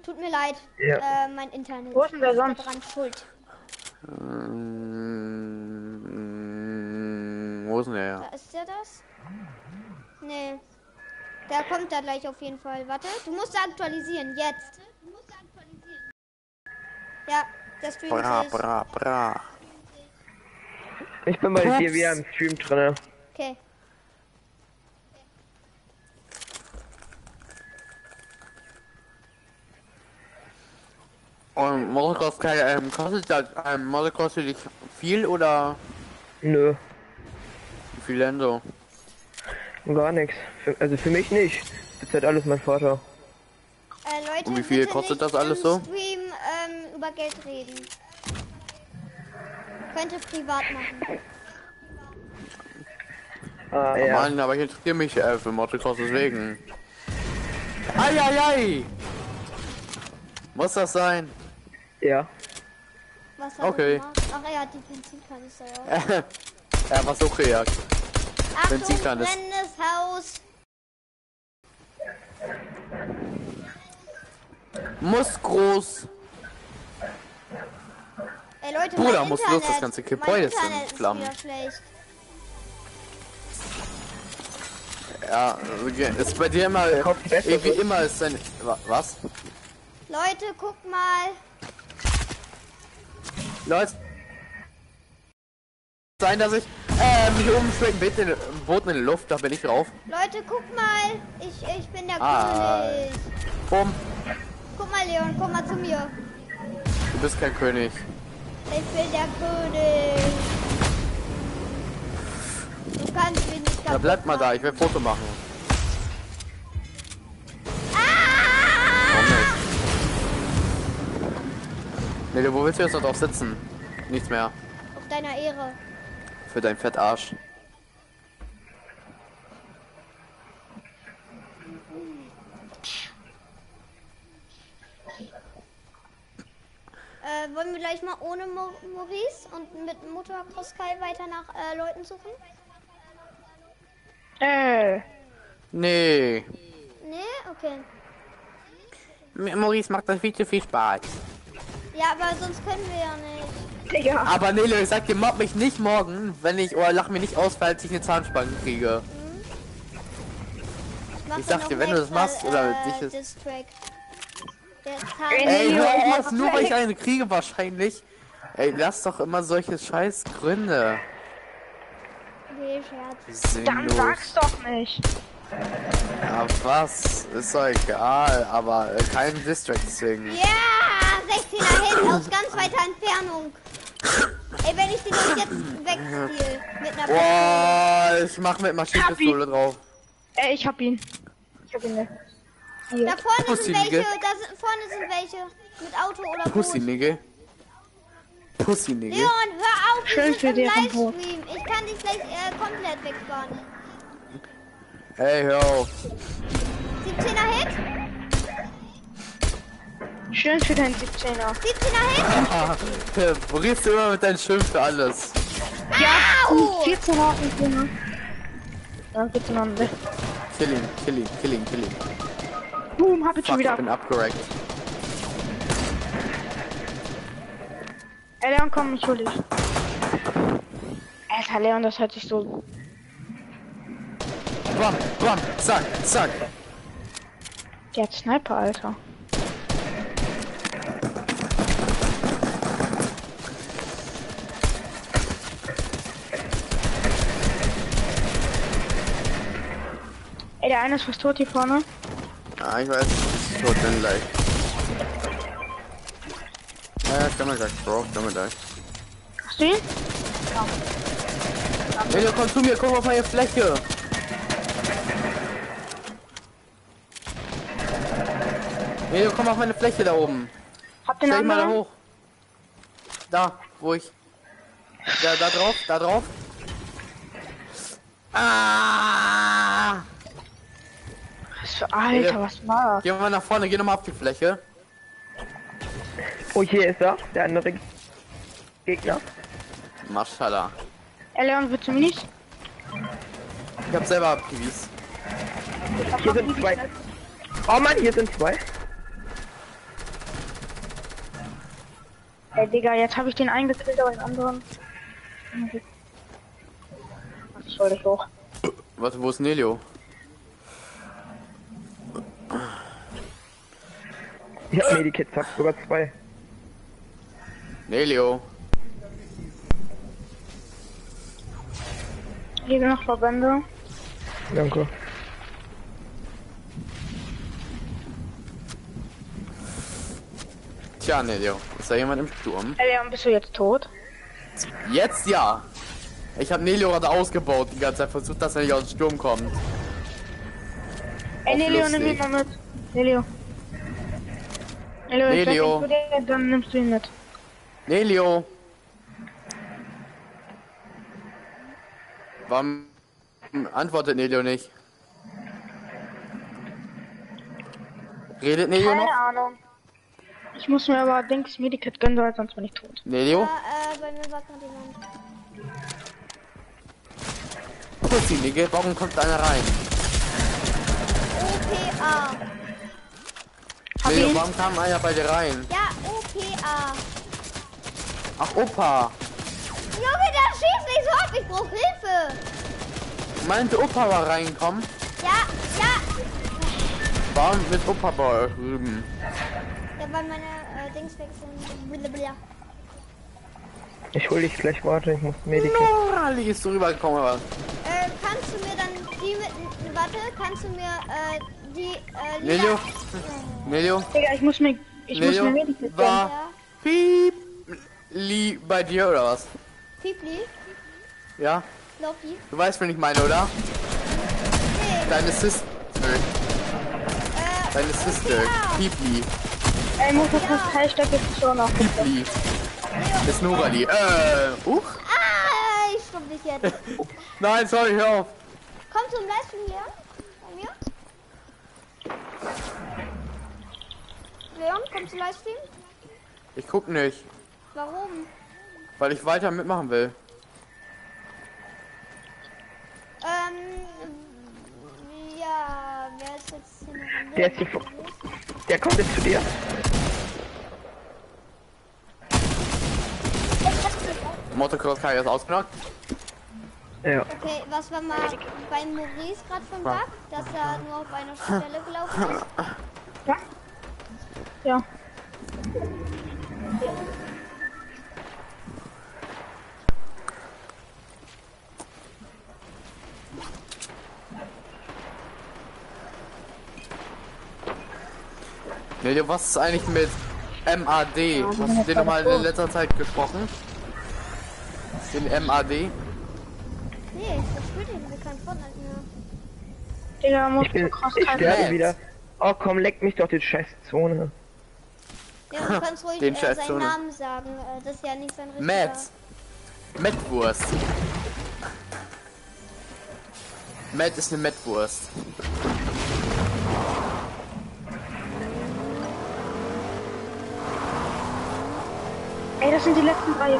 Tut mir leid. Ja. Mein Internet. Wo ist denn der sonst? Daran schuld. Wo ist denn der? Da ist der das? Nee. Der kommt da gleich auf jeden Fall. Warte, du musst aktualisieren. Jetzt. Ja, der Stream Bra, ist. bra, bra. Ich bin bei dir wieder im Stream drin. Okay. Und Model kostet dich viel oder Nö, wie viel denn so? gar nichts. Also für mich nicht. Das hat alles mein Vater. Leute, Und wie viel bitte kostet nicht das alles im so? Stream über Geld reden. Könnte privat machen. Ah ja. Mann, aber ich interessiere mich für Motocross deswegen. Eieiei! Muss das sein? Ja. Was hat Okay. er gemacht? Ach, er hat die Benzinkanister ja. Er war so gejagt. Achtung, Benzinkanister. brennendes Haus. Muss groß. Ey Leute, Bruder, mein muss Internet, los, das ganze mein Gebäude ist in Internet ist Flammen. wieder schlecht. Ja, ist bei dir immer, wie immer ist dein, was? Leute, guckt mal. Leute, sein, dass ich mich oben schwebt, Boden in der Luft, da bin ich drauf. Leute, guckt mal. Ich bin der Ah. König. Bumm, Guck mal, Leon, komm mal zu mir. du bist kein König. Ich bin der König. Du kannst mich nicht kaputt Ja, bleib mal da, machen. ich will ein Foto machen. Ah! Warum nicht? Nee, wo willst du jetzt noch drauf sitzen? Nichts mehr. Auf deiner Ehre. Für dein Fettarsch. Wollen wir gleich mal ohne Maurice und mit Motocross Kai weiter nach Leuten suchen? Nee. Nee? Okay. Maurice macht das viel zu viel Spaß. Ja, aber sonst können wir ja nicht. Digga. Aber Nele, ich sag dir, mobb mich nicht morgen, wenn ich, oder lach mir nicht aus, falls ich eine Zahnspange kriege. Mach Ich sag noch dir, wenn du das extra, machst, oder sicher- Distrack. Der Ey, Nele, hör auf, nur weil ich eine kriege wahrscheinlich. Ey, lass doch immer solche scheiß Gründe. Nee, Scherz. Dann Sinnlos. sag's doch nicht. Ja, was? Ist doch egal, aber kein Distract deswegen. Ja, 16er Hit aus ganz weiter Entfernung. Ey, wenn ich den euch jetzt wegstehle mit einer Pistole. Boah, ich mach mit Maschinenpistole drauf. Ich hab ihn. Ich hab ihn nicht. Da vorne Pussy, sind welche, Nigga. vorne sind welche mit Auto oder Pussy, Boot. Nigga. Pussy, Nigga. Leon, hör auf, Schön wir für sind im dich am Boot. Livestream. Ich kann dich gleich komplett wegsparen. Ey, hör auf. 17er Hit? Schön für deinen 17er. 17er Hit? Wo gehst du immer mit deinem Schimpf für alles? Au! 14er auf den Finger. Dann geht's noch weg. Kill ihn, kill ihn, kill ihn, kill ihn. Boom, hab ich schon Fuck, ich wieder. bin abgerackt. Ey, Leon, komm, ich hol dich. Alter, Leon, das hört sich so... Bam, bam, zack, zack. Der hat Sniper, Alter. Ey, der eine ist fast tot hier vorne. Ah, ich weiß, ich tot bin gleich. Ja, ich kann mir gleich, Bro, ich kann mir gleich. Hast du ihn? Hey, du komm zu mir, komm auf meine Fläche. Hey, du komm auf meine Fläche da oben. Hab den Stell dich mal da anderen. hoch. Da, wo ich. Da drauf, da drauf. Ah! Was für Alter, was war? Geh mal nach vorne, geh nochmal auf die Fläche. Oh, hier ist er, der andere Gegner. Maschallah. Ey, Leon, willst du mich nicht? Ich hab selber PVs. Hier sind zwei. Oh Mann, hier sind zwei. Ey, Digga, jetzt habe ich den eingekillt, aber den anderen. Was soll ich hoch? Warte, wo ist Nelio? Ich hab Medikits, hab sogar 2. Nelio. Hier noch Verbände. Danke. Tja, Nelio. Ist da jemand im Sturm? Ey, Leon, bist du jetzt tot? Jetzt ja. Ich habe Nelio gerade ausgebaut, die ganze Zeit versucht, dass er nicht aus dem Sturm kommt. Ey, Auf Nelio, nimm ihn lustig. mal mit. Nelio. Nelio, ich sag Nelio. nicht zu dir, dann nimmst du ihn mit. Nelio. Warum antwortet Nelio nicht? Redet Nelio Keine noch? Ahnung. Ich muss mir aber Dings Medikit gönnen, weil sonst bin ich tot. Nelio? Bei mir war gerade jemand. Pussy, Nigga, warum kommt einer rein? OPA. Hab Nelio, ihn. warum kam einer bei dir rein? Ja, OPA. Ach, Opa. Junge, der schießt nicht so ab, ich brauch Hilfe. Meinte Opa war reingekommen? Ja, ja. Warum mit Opa bei euch drüben? Ja, weil meine Dings weg sind. Blablabla. Ich hol dich gleich, warte, ich muss Medikits. Morali ist so rübergekommen, aber. Kannst du mir dann die mit. Warte, kannst du mir die. Nelio? Nelio? Digga, ich muss mir Nelio? Medikit gönnen. War Ja. Piepli bei dir oder was? Piepli? Ja? Loki? Du weißt, wen ich meine, oder? Nee. Deine Sister. Deine Sister. OPA. Piepli. Ey, muss das was Teilstück ist schon noch. Piepli. Das ist Nurali. Ich stopp dich jetzt. Nein, sorry, hör auf. Komm zum Livestream hier. Bei mir. Leon, komm zum Livestream. Ich guck nicht, Warum? weil ich weiter mitmachen will. Ja, wer ist jetzt hier noch? Der ist hier vor- Der kommt jetzt zu dir. Motocross Kai ist ausgenockt. Ja. Okay, was war mal bei Maurice gerade vom Bug, dass er nur auf einer Stelle gelaufen ist? Ja. Nelio, was ist eigentlich mit MAD? Hast du den nochmal in letzter Zeit gesprochen? Den MAD? Nee, ich spiele den kein Fortnite mehr. Digga, muss Ich sterbe Matt. wieder. Oh komm, leck mich doch die scheiß Zone. Ja, du kannst ruhig Den Scheiß seinen Zone. Namen sagen. Das ist ja nicht sein richtiger. Matt. Mettwurst. Matt ist eine Mettwurst. Ey, das sind die letzten 3.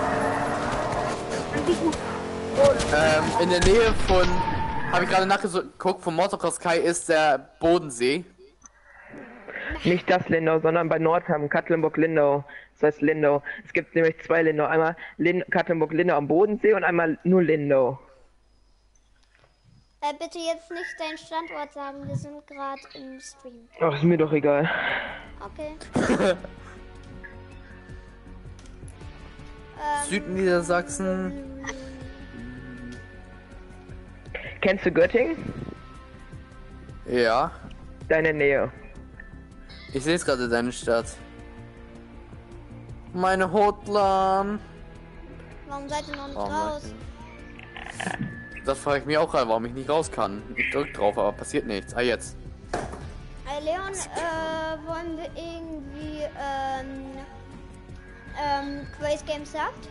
In der Nähe von, habe ich gerade nachgeguckt, von Motocross Kai ist der Bodensee. Nicht das Lindau, sondern bei Nordham, Katlenburg-Lindau. Das heißt Lindau. Es gibt nämlich 2 Lindau. Einmal Katlenburg-Lindau am Bodensee und einmal nur Lindau. Bitte jetzt nicht deinen Standort sagen, wir sind gerade im Stream. Ach, ist mir doch egal. Okay. Südniedersachsen. Kennst du Göttingen? Ja. Deine Nähe. Ich sehe jetzt gerade deine Stadt. Meine Hotline. Warum seid ihr noch nicht Oh, raus? Das frage ich mich auch gerade, warum ich nicht raus kann. Ich drück drauf, aber passiert nichts. Ah, jetzt. Leon, wollen wir irgendwie, Crazy Games sagt?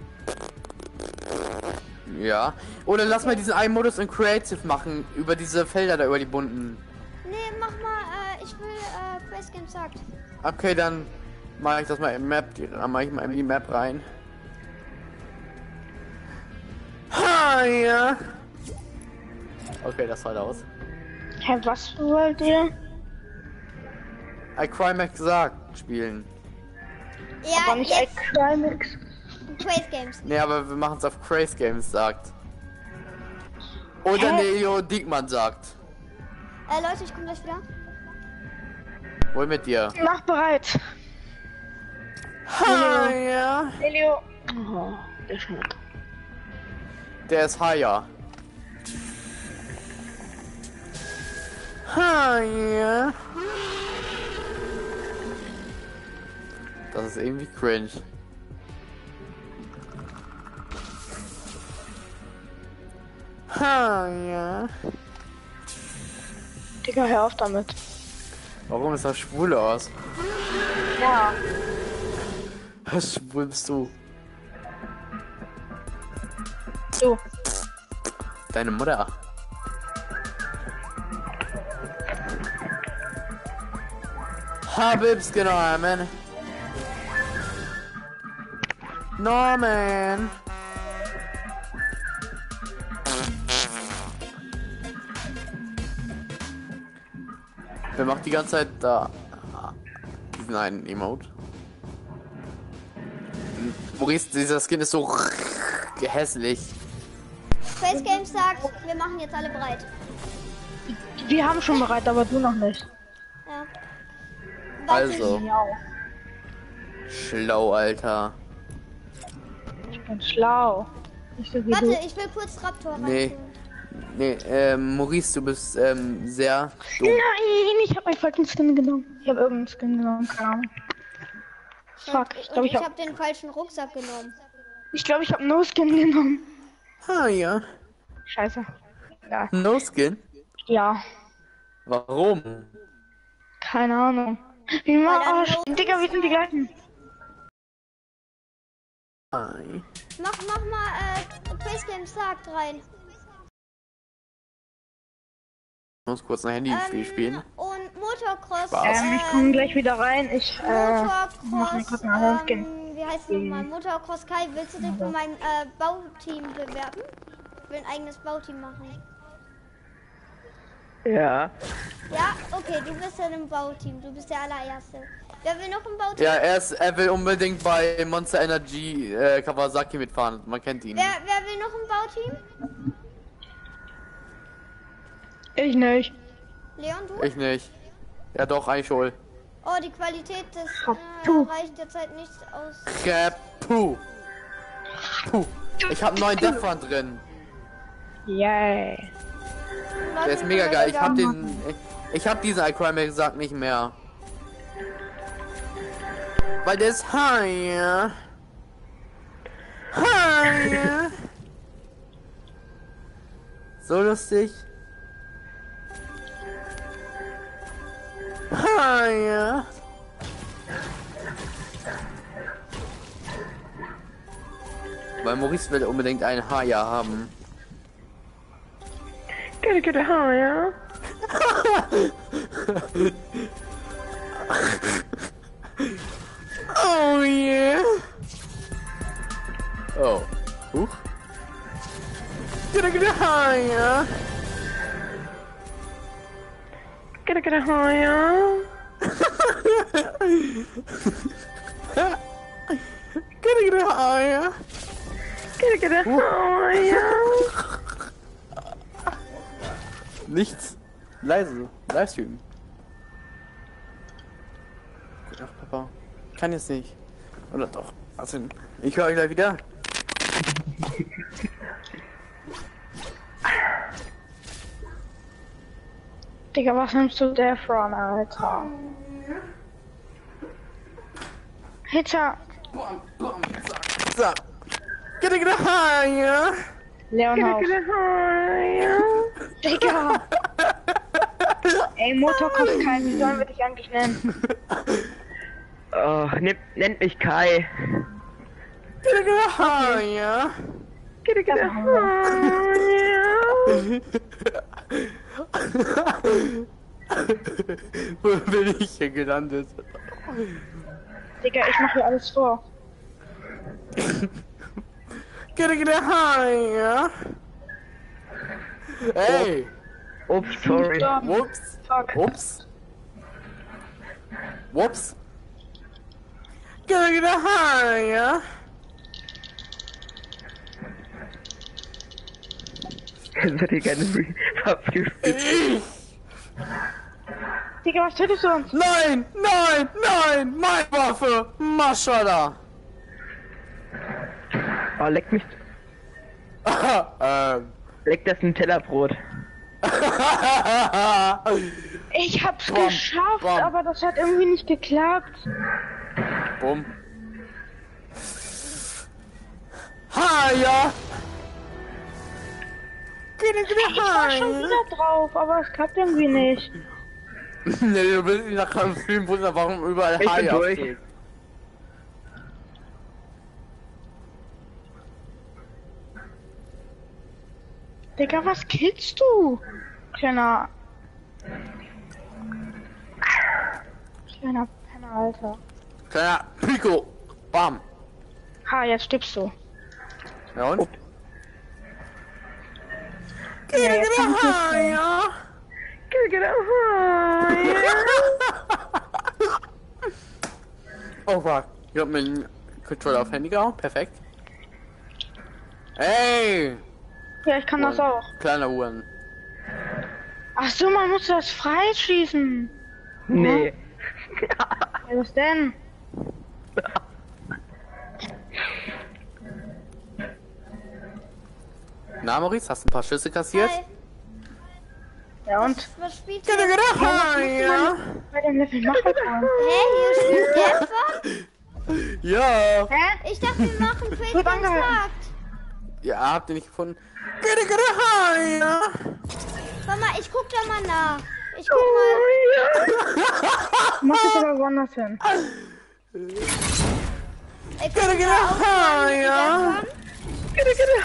Ja. Oder lass mal diesen einen Modus in Creative machen. Über diese Felder da, über die bunten. Nee, mach mal, ich will, Crazy Games sagt. Okay, dann mache ich das mal im Map. Dann mache ich mal in die Map rein. Ha, ja. Okay, das sah aus. Hä, was wollt ihr? I Cry Mac gesagt spielen. Ja, Aber nicht jetzt Crimix. Crazy Games. Nee, aber wir machen es auf Crazy Games sagt. Oder Hä? Leo Diekmann sagt. Leute, ich komme gleich wieder. Wohl mit dir. Mach bereit. Ja. Elio. Oh, der ist schon. Der ist higher. Ja. Das ist irgendwie cringe. Ja. Digga, hör auf damit. Warum ist das schwul aus? Ja. Was schwul bist du? So. Deine Mutter. Habib's genommen. Norman. Wer macht die ganze Zeit da diesen einen Emote? Maurice, dieser Skin ist so hässlich. Crazy Games sagt, wir machen jetzt alle bereit. Wir haben schon bereit, aber du noch nicht. Ja. Warte, Also, Ja. schlau, Alter. Ich bin schlau. Nicht so wie Warte, du. ich will kurz Raptor Nee. reinholen. Nee, Maurice, du bist sehr dumm. Nein, ich habe einen falschen Skin genommen. Ich habe irgendeinen Skin genommen, keine Ahnung. Fuck, ich glaube, ich habe hab den falschen Rucksack genommen. ich hab No Skin genommen. Ah ja. Scheiße. Ja. No Skin? Ja, Warum? keine Ahnung. Wie mal Weil dann Arsch. No- Digga, wir sind die gleichen. Ei. Mach mal, Crazy Games sagt rein. Ich muss kurz ein Handyspiel spielen. Und Motocross. Spaß. Ich komme gleich wieder rein. Ich mach mir Motocross, kurz einen anderen Skin. wie heißt es nochmal? Motocross Kai, willst du dich für mein Bauteam bewerben? Ich will ein eigenes Bauteam machen. Ja. Ja, okay, du bist ja im Bauteam. Du bist der allererste. Wer will noch ein Bauteam? Ja, er will unbedingt bei Monster Energy Kawasaki mitfahren. Man kennt ihn. Wer will noch ein Bauteam? Ich nicht. Leon, du? Ich nicht. Ja doch, eigentlich schon. Oh, die Qualität des Puh. reicht derzeit nicht aus. Puh. Puh. Ich habe einen neuen Defran drin. Yay. Der ist mega geil. Ich hab diesen iCrime gesagt nicht mehr. Weil der ist high. High. So lustig. High. Weil Maurice will unbedingt einen Haya haben. Get a higher. Oh yeah. Oh. Huch. Get higher. Get a higher. Get higher. Get a higher. Nichts. Leise. Livestream. Ach, Papa. Kann jetzt nicht. Oder doch. Was denn? Ich höre euch gleich wieder. Digga, was nimmst du der von, Alter? Hitcher. So. Get higher. Leonhaus. Get a higher. Digga. Ey, Motocross Kai, wie sollen wir dich eigentlich nennen? Oh, nennt mich Kai. Get higher. Get a higher. Wo bin ich hier gelandet? Digga, ich mach hier alles vor. Get higher. Hey. Ups, sorry. Whoops. Fuck. Whoops. Whoops. Ja. Das wird hier gerne PUBG gespielt. Digga, was tötest du uns? Nein, meine Waffe. Maschallah. Oh, leck mich. Leck das Nutella-Brot. Ich hab's Bam, geschafft, bam. aber das hat irgendwie nicht geklappt. Bumm. Ha, ja. Ich war schon wieder drauf, aber es klappt irgendwie nicht. Nee, du bist nach keinem Film wundern, warum überall Ich bin Haie durch. abgeht. Digga, was killst du? Kleiner Penner, Alter. Kleiner Pico. Bam. Ha, jetzt stirbst du. Ja und? Ja, jetzt kann ich nicht mehr. Ja. Oh fuck. Ich hab mir den Controller auf Handy gehauen. Perfekt. Ey! Ja, ich kann das auch. Kleiner Uhren. Ach so, man muss das freischießen. Nee. Ja, was denn? Na, Maurice, hast du ein paar Schüsse kassiert? Hi. Ja und? Was spielt ihr? Hä, Ja. Bei dem Level machen wollen. hier spielt Stefan? Ja. Hä? Ich dachte, wir machen Quick Gut angehalten. Kontakt. Ja, habt ihr nicht gefunden? Ja. Warte mal, ich guck da mal nach. Ich guck mal. Mach das aber woanders hin. Ey, könnt ihr mal aufhören Ja. mit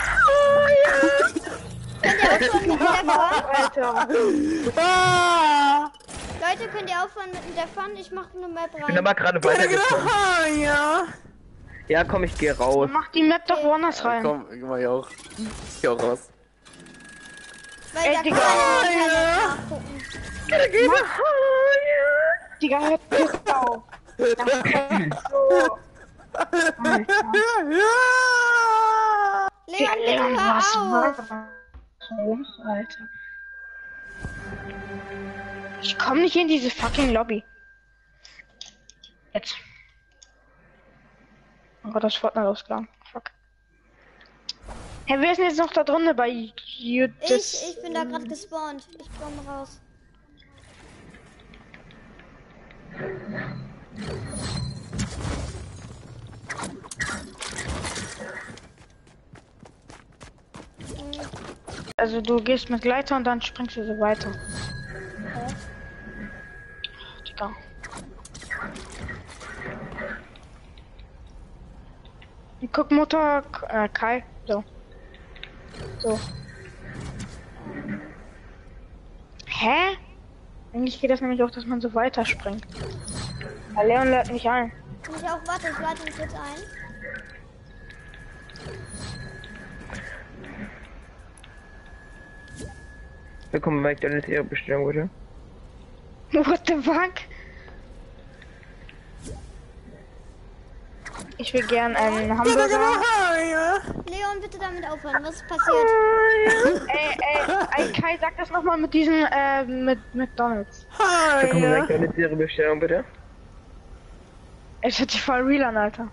dem Fun? Alter. Ah. Leute, könnt ihr aufhören mit der Fun? Ich mach eine Map Ich bin rein. aber gerade weitergekommen. Ja. Ja, komm, ich geh raus. Mach die Map doch woanders rein. Komm, ich mach hier auch. Ich geh auch raus. Weil da kann Digga. man im Internet nachgucken. Digga, hört jetzt auf. So. Leon, bitte Leon, hör was auf. war los, Alter? Ich komm nicht in diese fucking Lobby. Jetzt. Oh Gott, das Fortnite ausgegangen. Fuck. Hey, wer ist denn jetzt noch da drinnen bei Judas? Ich bin da gerade gespawnt. Ich komme raus. Also du gehst mit Gleiter und dann springst du so weiter. Digga. Guck, Mutter, Kai. So. So. Hä? Eigentlich geht das nämlich auch, dass man so weiterspringt. Aber Leon lädt mich ein. Kann ich auch, warte, ich lade ihn kurz ein. Willkommen bei McDonald's, Ihre Bestellung, bitte. What the fuck? Ich will gern einen Hamburger. Leon, bitte damit aufhören. Was ist passiert? Ey, Kai, sag das nochmal mit diesen, mit McDonald's. Willkommen bei McDonald's, Ihre Bestellung, bitte. Es hört sich voll real an, Alter.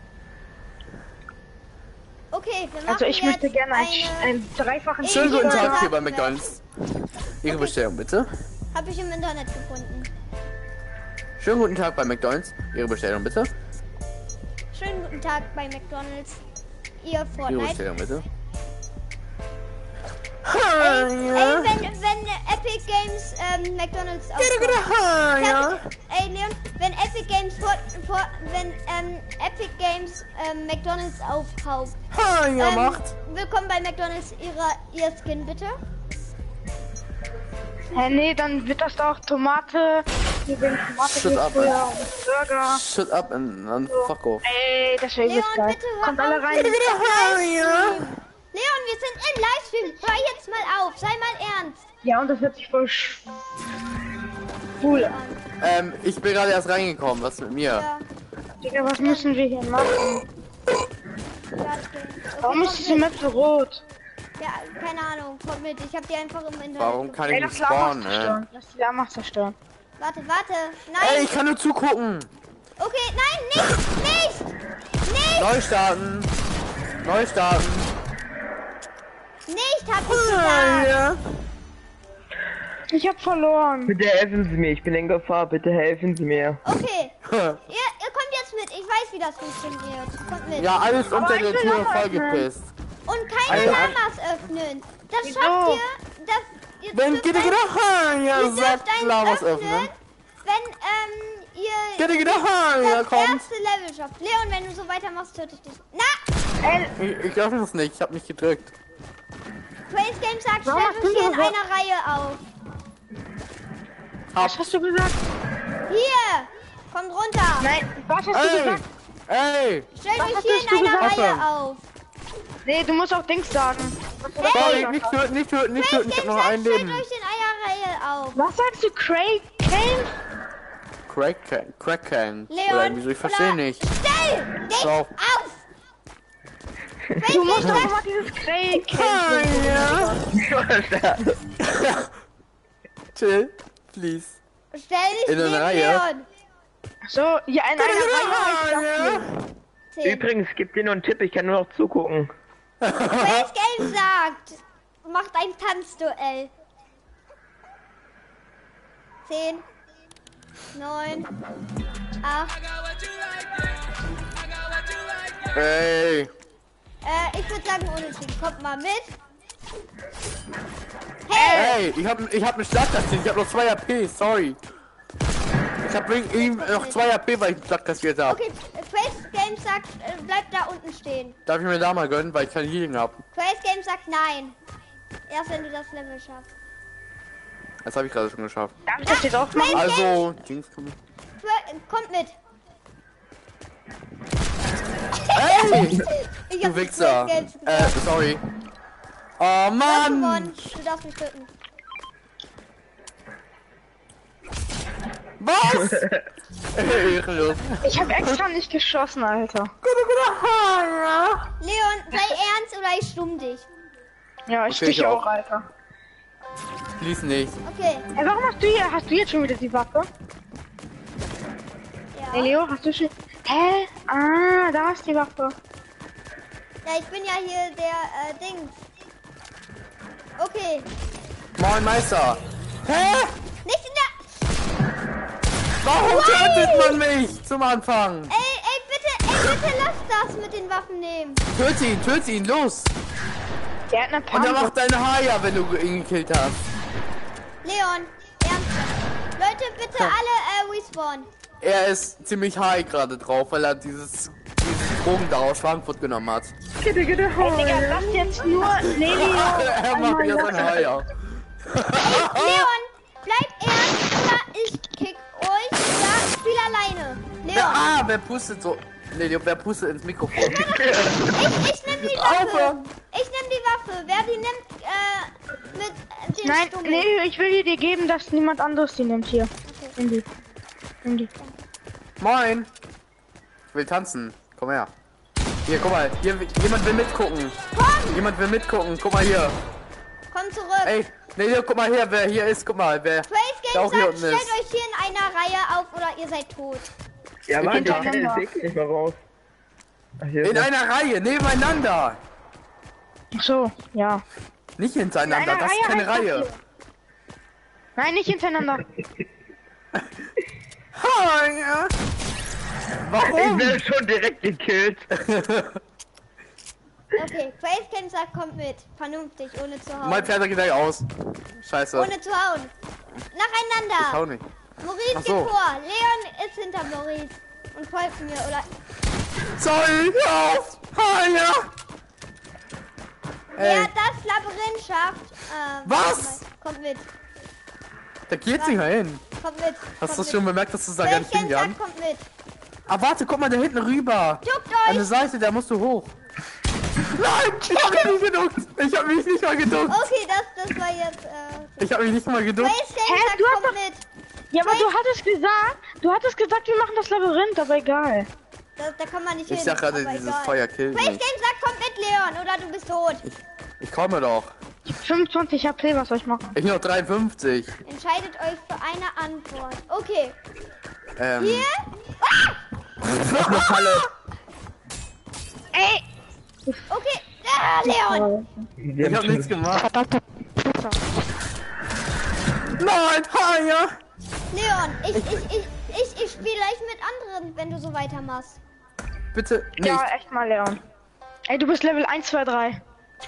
Okay, wir machen Also ich möchte jetzt gerne eine... einen dreifachen Schönen guten Cheeseburger. Tag hier bei McDonald's. Ihre Bestellung bitte. Hab ich im Internet gefunden. Schönen guten Tag bei McDonald's. Ihre Bestellung bitte. Schönen guten Tag bei McDonald's. Ihr Ihre Fortnite. Bestellung bitte. Ey, wenn Epic Games McDonald's aufkauft. Ey, Leon, wenn Epic Games Epic Games McDonald's aufkauft. Macht. Willkommen bei McDonald's, ihr Skin bitte. Hä, nee, dann wird das doch Tomate. Hier sind Tomate Shut up, früher und Burger. Shut up and fuck off. Ey, das wäre Leon, übelst geil. bitte hör Kommt alle auf, rein. wir sind im Livestream. Leon, wir sind im Livestream. Hör jetzt mal auf, sei mal ernst. Ja, und das hört sich voll cool an. Ich bin gerade erst reingekommen. Was ist mit mir? Ja. Digga, was müssen wir hier machen? Okay, Warum ist diese Map so rot? Ja, keine Ahnung, kommt mit. Ich hab die einfach im Internet. Warum kann ich Ey, nicht lass Lama spawnen, zerstören. Lass die Lama zerstören. Warte, nein! Ey, ich kann nur zugucken. Okay, nein, nicht! Neu starten. Nicht, hab ich gesagt! Ja. Ich hab verloren. Bitte helfen Sie mir, ich bin in Gefahr, bitte helfen Sie mir. Okay, ihr kommt jetzt mit. Ich weiß, wie das funktioniert. Kommt mit. Ja, alles unter ich der will Tür Lama vollgepisst. Und keine Alter. Lamas öffnen. Das Wieso? schafft ihr. Ihr Wenn dürft geht ein- ja, ihr sagt dürft Lamas öffnen, öffnen. wenn ihr Geht das kommt. erste Level schafft. Leon, wenn du so weitermachst, töte ich dich. Na! Ich öffne es nicht, ich hab nicht gedrückt. Crazy Games sagt, Warum stellt hast euch du hier in das einer Reihe auf. Was hast du gesagt? Hier! Kommt runter! Nein, was hast du Ey, gesagt? ey, Stellt was euch hast hier du in einer gesagt? Reihe auf. Nee, du musst auch Dings sagen. sorry, nicht töten, ich Crazy hab Games noch sagt, ein stellt Leben. euch in einer Reihe auf. Was sagst du, Craig? Kane? Crackcan. Leon, Wieso, ich verstehe oder- nicht. Stell dich So. auf! Du musst Games doch mal dieses Craig Kane. Chill, please. Stell dich In einer neben Reihe? Leon. So, ja, in einer Reihe. 10. Übrigens, gib dir nur einen Tipp, ich kann nur noch zugucken. Crazy Games sagt, macht ein Tanzduell. 10, 9, 8. Ey, Ich würde sagen, ohne Team. Kommt mal mit. ey, ich hab einen Schlagkasten, ich hab noch 2 AP, sorry. Ich hab wegen ihm noch 2 AP, weil ich einen Schlag kassiert hab. Okay, Crazy Games sagt, bleibt da unten stehen. Darf ich mir da mal gönnen, weil ich kein Healing hab. Crazy Games sagt nein. Erst wenn du das Level schaffst. Das habe ich gerade schon geschafft. Darf ich das jetzt auch machen? Also, Dings, komm. Kommt mit. Ey, Ich du hab Wichser. Crazy Games gesagt. Sorry. Oh Du hast Mann! gewonnen. Du darfst mich töten. Was? Ehrenlos. Ich habe extra nicht geschossen, Alter. Leon, sei ernst oder ich stumm dich. Ja, ich Okay, dich ich auch, auch. Alter. Lies nicht. Okay. Ey, warum hast du jetzt schon wieder die Waffe? Ja. Ey, Leo, hast du schon... Hä? Ah, da ist die Waffe. Ja, ich bin ja hier der Dings. Okay. Moin Meister. Hä? Nicht in der... Warum tötet man mich zum Anfang? bitte lass das mit den Waffen nehmen. Töte ihn, los! Der hat eine Und er Pumpe. macht deine Haare, wenn du ihn gekillt hast. Leon, ernsthaft. Leute, bitte alle respawn. Er ist ziemlich high gerade drauf, weil er diesen Drogen da aus Frankfurt genommen hat. Ey, Digga, lass jetzt nur... Nee, Leo. Er macht ja seine Haare. Leon, bleib ernst oder ich kick euch oder spiel alleine. Leon, Wer pustet so? Nee, wer pustet ins Mikrofon? ich nehm die Waffe. Aufhören. Ich nehm die Waffe. Wer die nimmt, mit den Nein, Stummeln. nee, ich will dir geben, dass niemand anderes die nimmt hier. Okay. Nimm die. Moin! Ich will tanzen. Komm her. Hier, guck mal. Hier, jemand will mitgucken. Komm, Jemand will mitgucken. Guck mal hier. komm zurück. Ey, nee, hier, guck mal her, wer hier ist. Guck mal, wer Crazy der Games auch hier sagt, unten stellt ist. euch hier in einer Reihe auf oder ihr seid tot. Ja, warte, ich kann den hintereinander. Weg nicht mehr raus. Ach, hier ist In er. einer Reihe, nebeneinander. Ach so, ja. Nicht hintereinander, In einer das ist keine heißt das Reihe. hier. Nein, nicht hintereinander. Ja. Ich Warum? werde schon direkt gekillt. Okay, Crazy Games sagt, kommt mit. Vernünftig, ohne zu hauen. Mein Pferd geht gleich aus. Scheiße. Ohne zu hauen. Ich hau Nacheinander. nicht. Maurice Ach geht so. vor. Leon ist hinter Maurice. Und folgt mir, oder? Sorry, hör auf! Ja! Wer Ey, das Labyrinth schafft, Was? kommt mit. da geht's nicht mehr hin. Kommt mit. Hast du kommt schon bemerkt, dass du da gar Crazy nicht Games hingehen? sagt, kommt mit. Ah, warte, guck mal da hinten rüber. Juckt An der euch. Seite, da musst du hoch. Nein, ich hab mich nicht geduckt. Ich hab mich nicht mal geduckt. Okay, das war jetzt, Ich hab mich nicht mal geduckt. Crazy Games Hä, sagt, du hast kommt mit. Ja, aber du hattest gesagt, wir machen das Labyrinth, aber egal. Da kann man nicht Ich hin. sag gerade, aber dieses egal. Feuer killt Face mich. Game sagt, komm mit, Leon, oder du bist tot. Ich komme doch. 25 HP, was soll ich machen? Ich noch 53. Entscheidet euch für eine Antwort. Okay. Hier? Noch eine Falle. Ey! Okay. Leon. Ich hab nichts gemacht. Verdammter Pisser. Nein, Haie! Leon, ich spiele gleich mit anderen, wenn du so weitermachst. Bitte nicht. Ja, echt mal, Leon. Ey, du bist Level 1, 2, 3.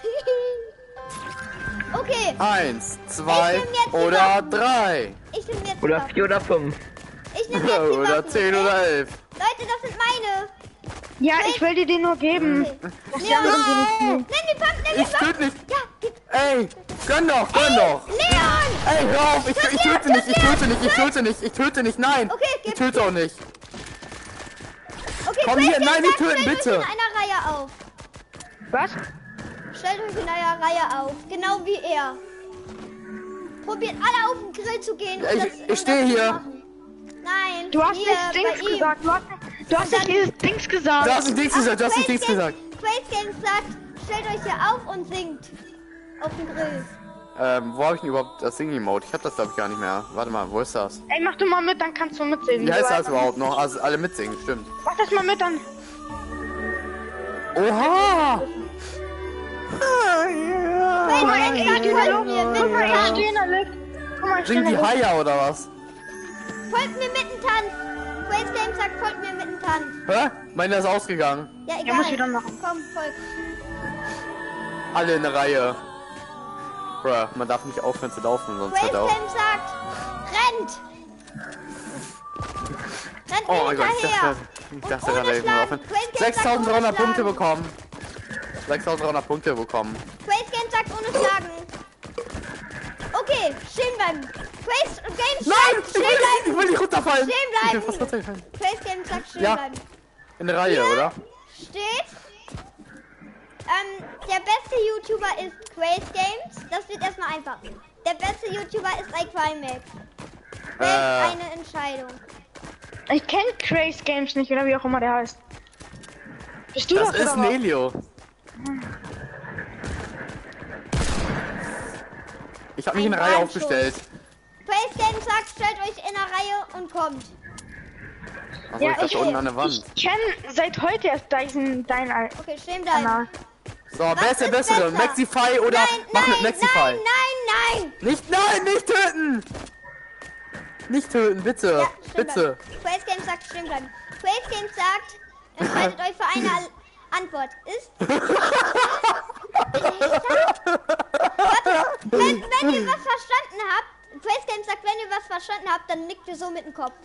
Okay, 1, Ich 2 nehm jetzt die oder Waffen. 3. ich nehme jetzt die Oder Waffen. 4 oder 5. Ich nehme jetzt die Oder Waffen, 10 okay? oder 11. Leute, das sind meine. Ja, ich will dir den nur geben. Okay. Das Leon, anderen sind nicht nimm die Pump, nimm die Ich Pump. töte nicht. Ja, gib. Ey, gönn doch, gönn doch. Leon! Ey, hör auf, ich töte nicht, ich töte nicht, ich töte nicht, ich töte nicht, nein. Okay, Ich gib- töte auch nicht. Okay, Komm hier, Quake nein, sagt, nicht töten, stellt bitte. euch in einer Reihe auf. Was? Stellt euch in einer Reihe auf. Genau wie er. Probiert alle auf den Grill zu gehen. Ja, und ich das stehe zu hier. machen. Nein, Du hast hier, nicht Dings bei ihm. gesagt. Du hast nicht dieses Dings gesagt. Du hast ein Dings gesagt, du hast ein Dings gesagt. Quake Games sagt, stellt euch hier auf und singt. Auf den Grill. Wo habe ich denn überhaupt das Sing-Emote? Ich habe das glaube ich gar nicht mehr. Warte mal, wo ist das? Ey, mach du mal mit, dann kannst du mitsingen. Wie heißt Du das überhaupt noch? Also alle mitsingen, stimmt. Mach das mal mit, dann. Oha! Quake mal, Games ich sagt, stehe in der folgt mir Luft. mit Guck mal, ich dem stehe in der Luft. Guck mal, ich stehe Singen in die der Luft. Haie oder was? Folgt mir mit dem Tanz. Quake Games sagt, folgt mir mit dem Tanz. Hä? Meiner ist ausgegangen. Ja, egal. muss ich wieder machen. Komm, folgt. Alle in der Reihe. Bruh, man darf nicht aufhören zu laufen, sonst Quake wird er auch. Games sagt, rennt. Rennt Oh mir mein Gott, hinterher. ich Und dachte ohne gerade, ich muss Schlagen. aufhören. Quake Games sagt, 6300 ohne Punkte Schlagen. bekommen. 6300 Punkte bekommen. Quake Games sagt, ohne Schlagen. Okay, stehen bleiben. Quake Games Nein! sagt, Ich stehen will bleiben. nicht runterfallen! Stehen Ich bleiben. will fast runterfallen. Quake Games sagt, stehen Ja. bleiben. In der Reihe, oder? Steht, der beste YouTuber ist Quake Games. Das wird erstmal einfach. Der beste YouTuber ist iCrimex. Eine Entscheidung. Ich kenne Craze Games nicht, oder wie auch immer der heißt. Bist du Das das, ist oder was? Nelio. Ich habe mich in Ein der Reihe Warnschuss. aufgestellt. Quake Games sagt, stellt euch in der Reihe und kommt. Also ich dachte unten an der Wand. Ich kenne seit heute erst deinen Okay, stehen bleiben. Kanal. So, Was wer ist der ist Bessere? besser? Maxify oder Nein, mach mit nein, Maxify? nein, nein, nein. Nicht töten! Nicht töten, bitte. Ja, stehen bitte. bleiben. Quake Games sagt, stehen bleiben. Quake Games sagt, entscheidet euch für eine Antwort. Ist... Warte, wenn ihr was verstanden habt, Quake Games sagt, wenn ihr was verstanden habt, dann nickt ihr so mit dem Kopf.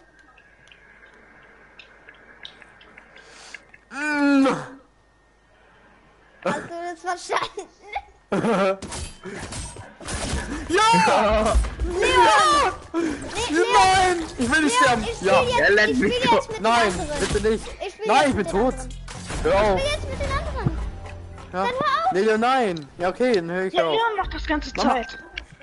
Mm. Hast du das verstanden? Ja! Leon! Nee, Leon! Nein! Ich will nicht sterben! Ich spiele Ja! jetzt, Ja, let ich me spiel go. jetzt mit Nein, den anderen. bitte nicht! Ich spiel Nein, jetzt ich bin mit den tot! anderen. Hör Ich auf! spiele jetzt mit den anderen. Ja. Dann hör auf. Nelio, nein! Ja, okay, dann höre ich Ja, auf. Leon macht das ganze Mama. Zeit.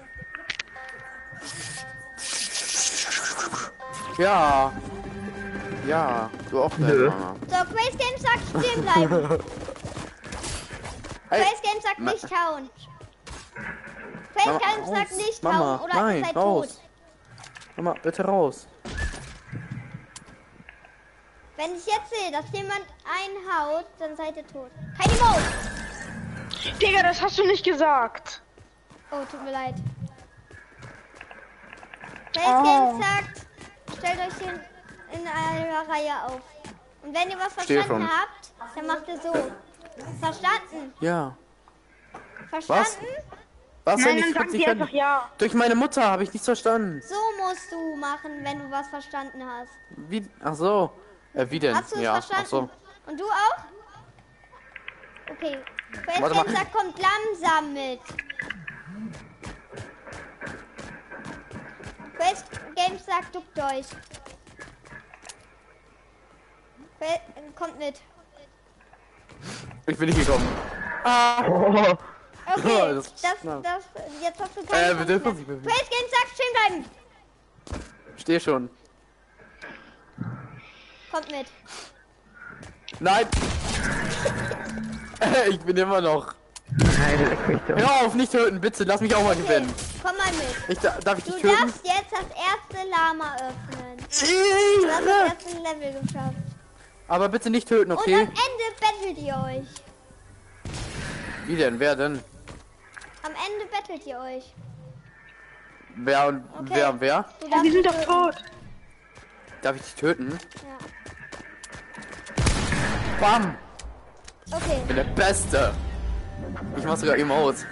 Ja. Ja, du auch deine Nö. Mama. So, Quake Games sagt, stehen bleiben. Ey, Quake Games sagt, Ma- nicht hauen. Mama, Quake Games sagt, raus. nicht Mama, hauen oder nein, ihr seid raus. tot. Mama, bitte raus. Wenn ich jetzt sehe, dass jemand einhaut, dann seid ihr tot. Kein Emote! Digga, das hast du nicht gesagt. Oh, tut mir leid. Quake Oh. Games sagt, stellt euch in einer Reihe auf. Und wenn ihr was Stehe verstanden schon. habt, dann macht ihr so. Verstanden? Ja. Verstanden? Was Nein, denn? dann Ich sagen nicht die einfach ja. Durch meine Mutter habe ich nichts verstanden. So musst du machen, wenn du was verstanden hast. Wie? Ach so. Wie denn? Hast du es Ja, verstanden? ach so. Und du auch? Okay. Quake Warte Games mal. sagt, kommt langsam mit. Quake Games sagt, duckt euch. Kommt mit. Ich bin nicht gekommen. Oh, Okay, Das- na. jetzt hast du keine wir Chance dürfen mehr. uns nicht bewegen. Quake Games sagt, stehen bleiben. Steh schon. Kommt mit. Nein! Ich bin immer noch. Nein, leck mich doch. Hör auf, nicht töten, bitte, lass mich auch mal Okay, gewinnen. komm mal mit. Darf ich Du dich töten? darfst jetzt das erste Lama öffnen. Du hast das erste Level geschafft. Aber bitte nicht töten, Und am okay? Ende bettelt ihr euch. Wie denn? Wer denn? Am Ende bettelt ihr euch. Wer und Okay. wer und wer? Du Ja, darfst die sind doch töten. tot. Darf ich dich töten? Ja. Bam! Okay, Ich bin der Beste! Ich mach sogar Emotes.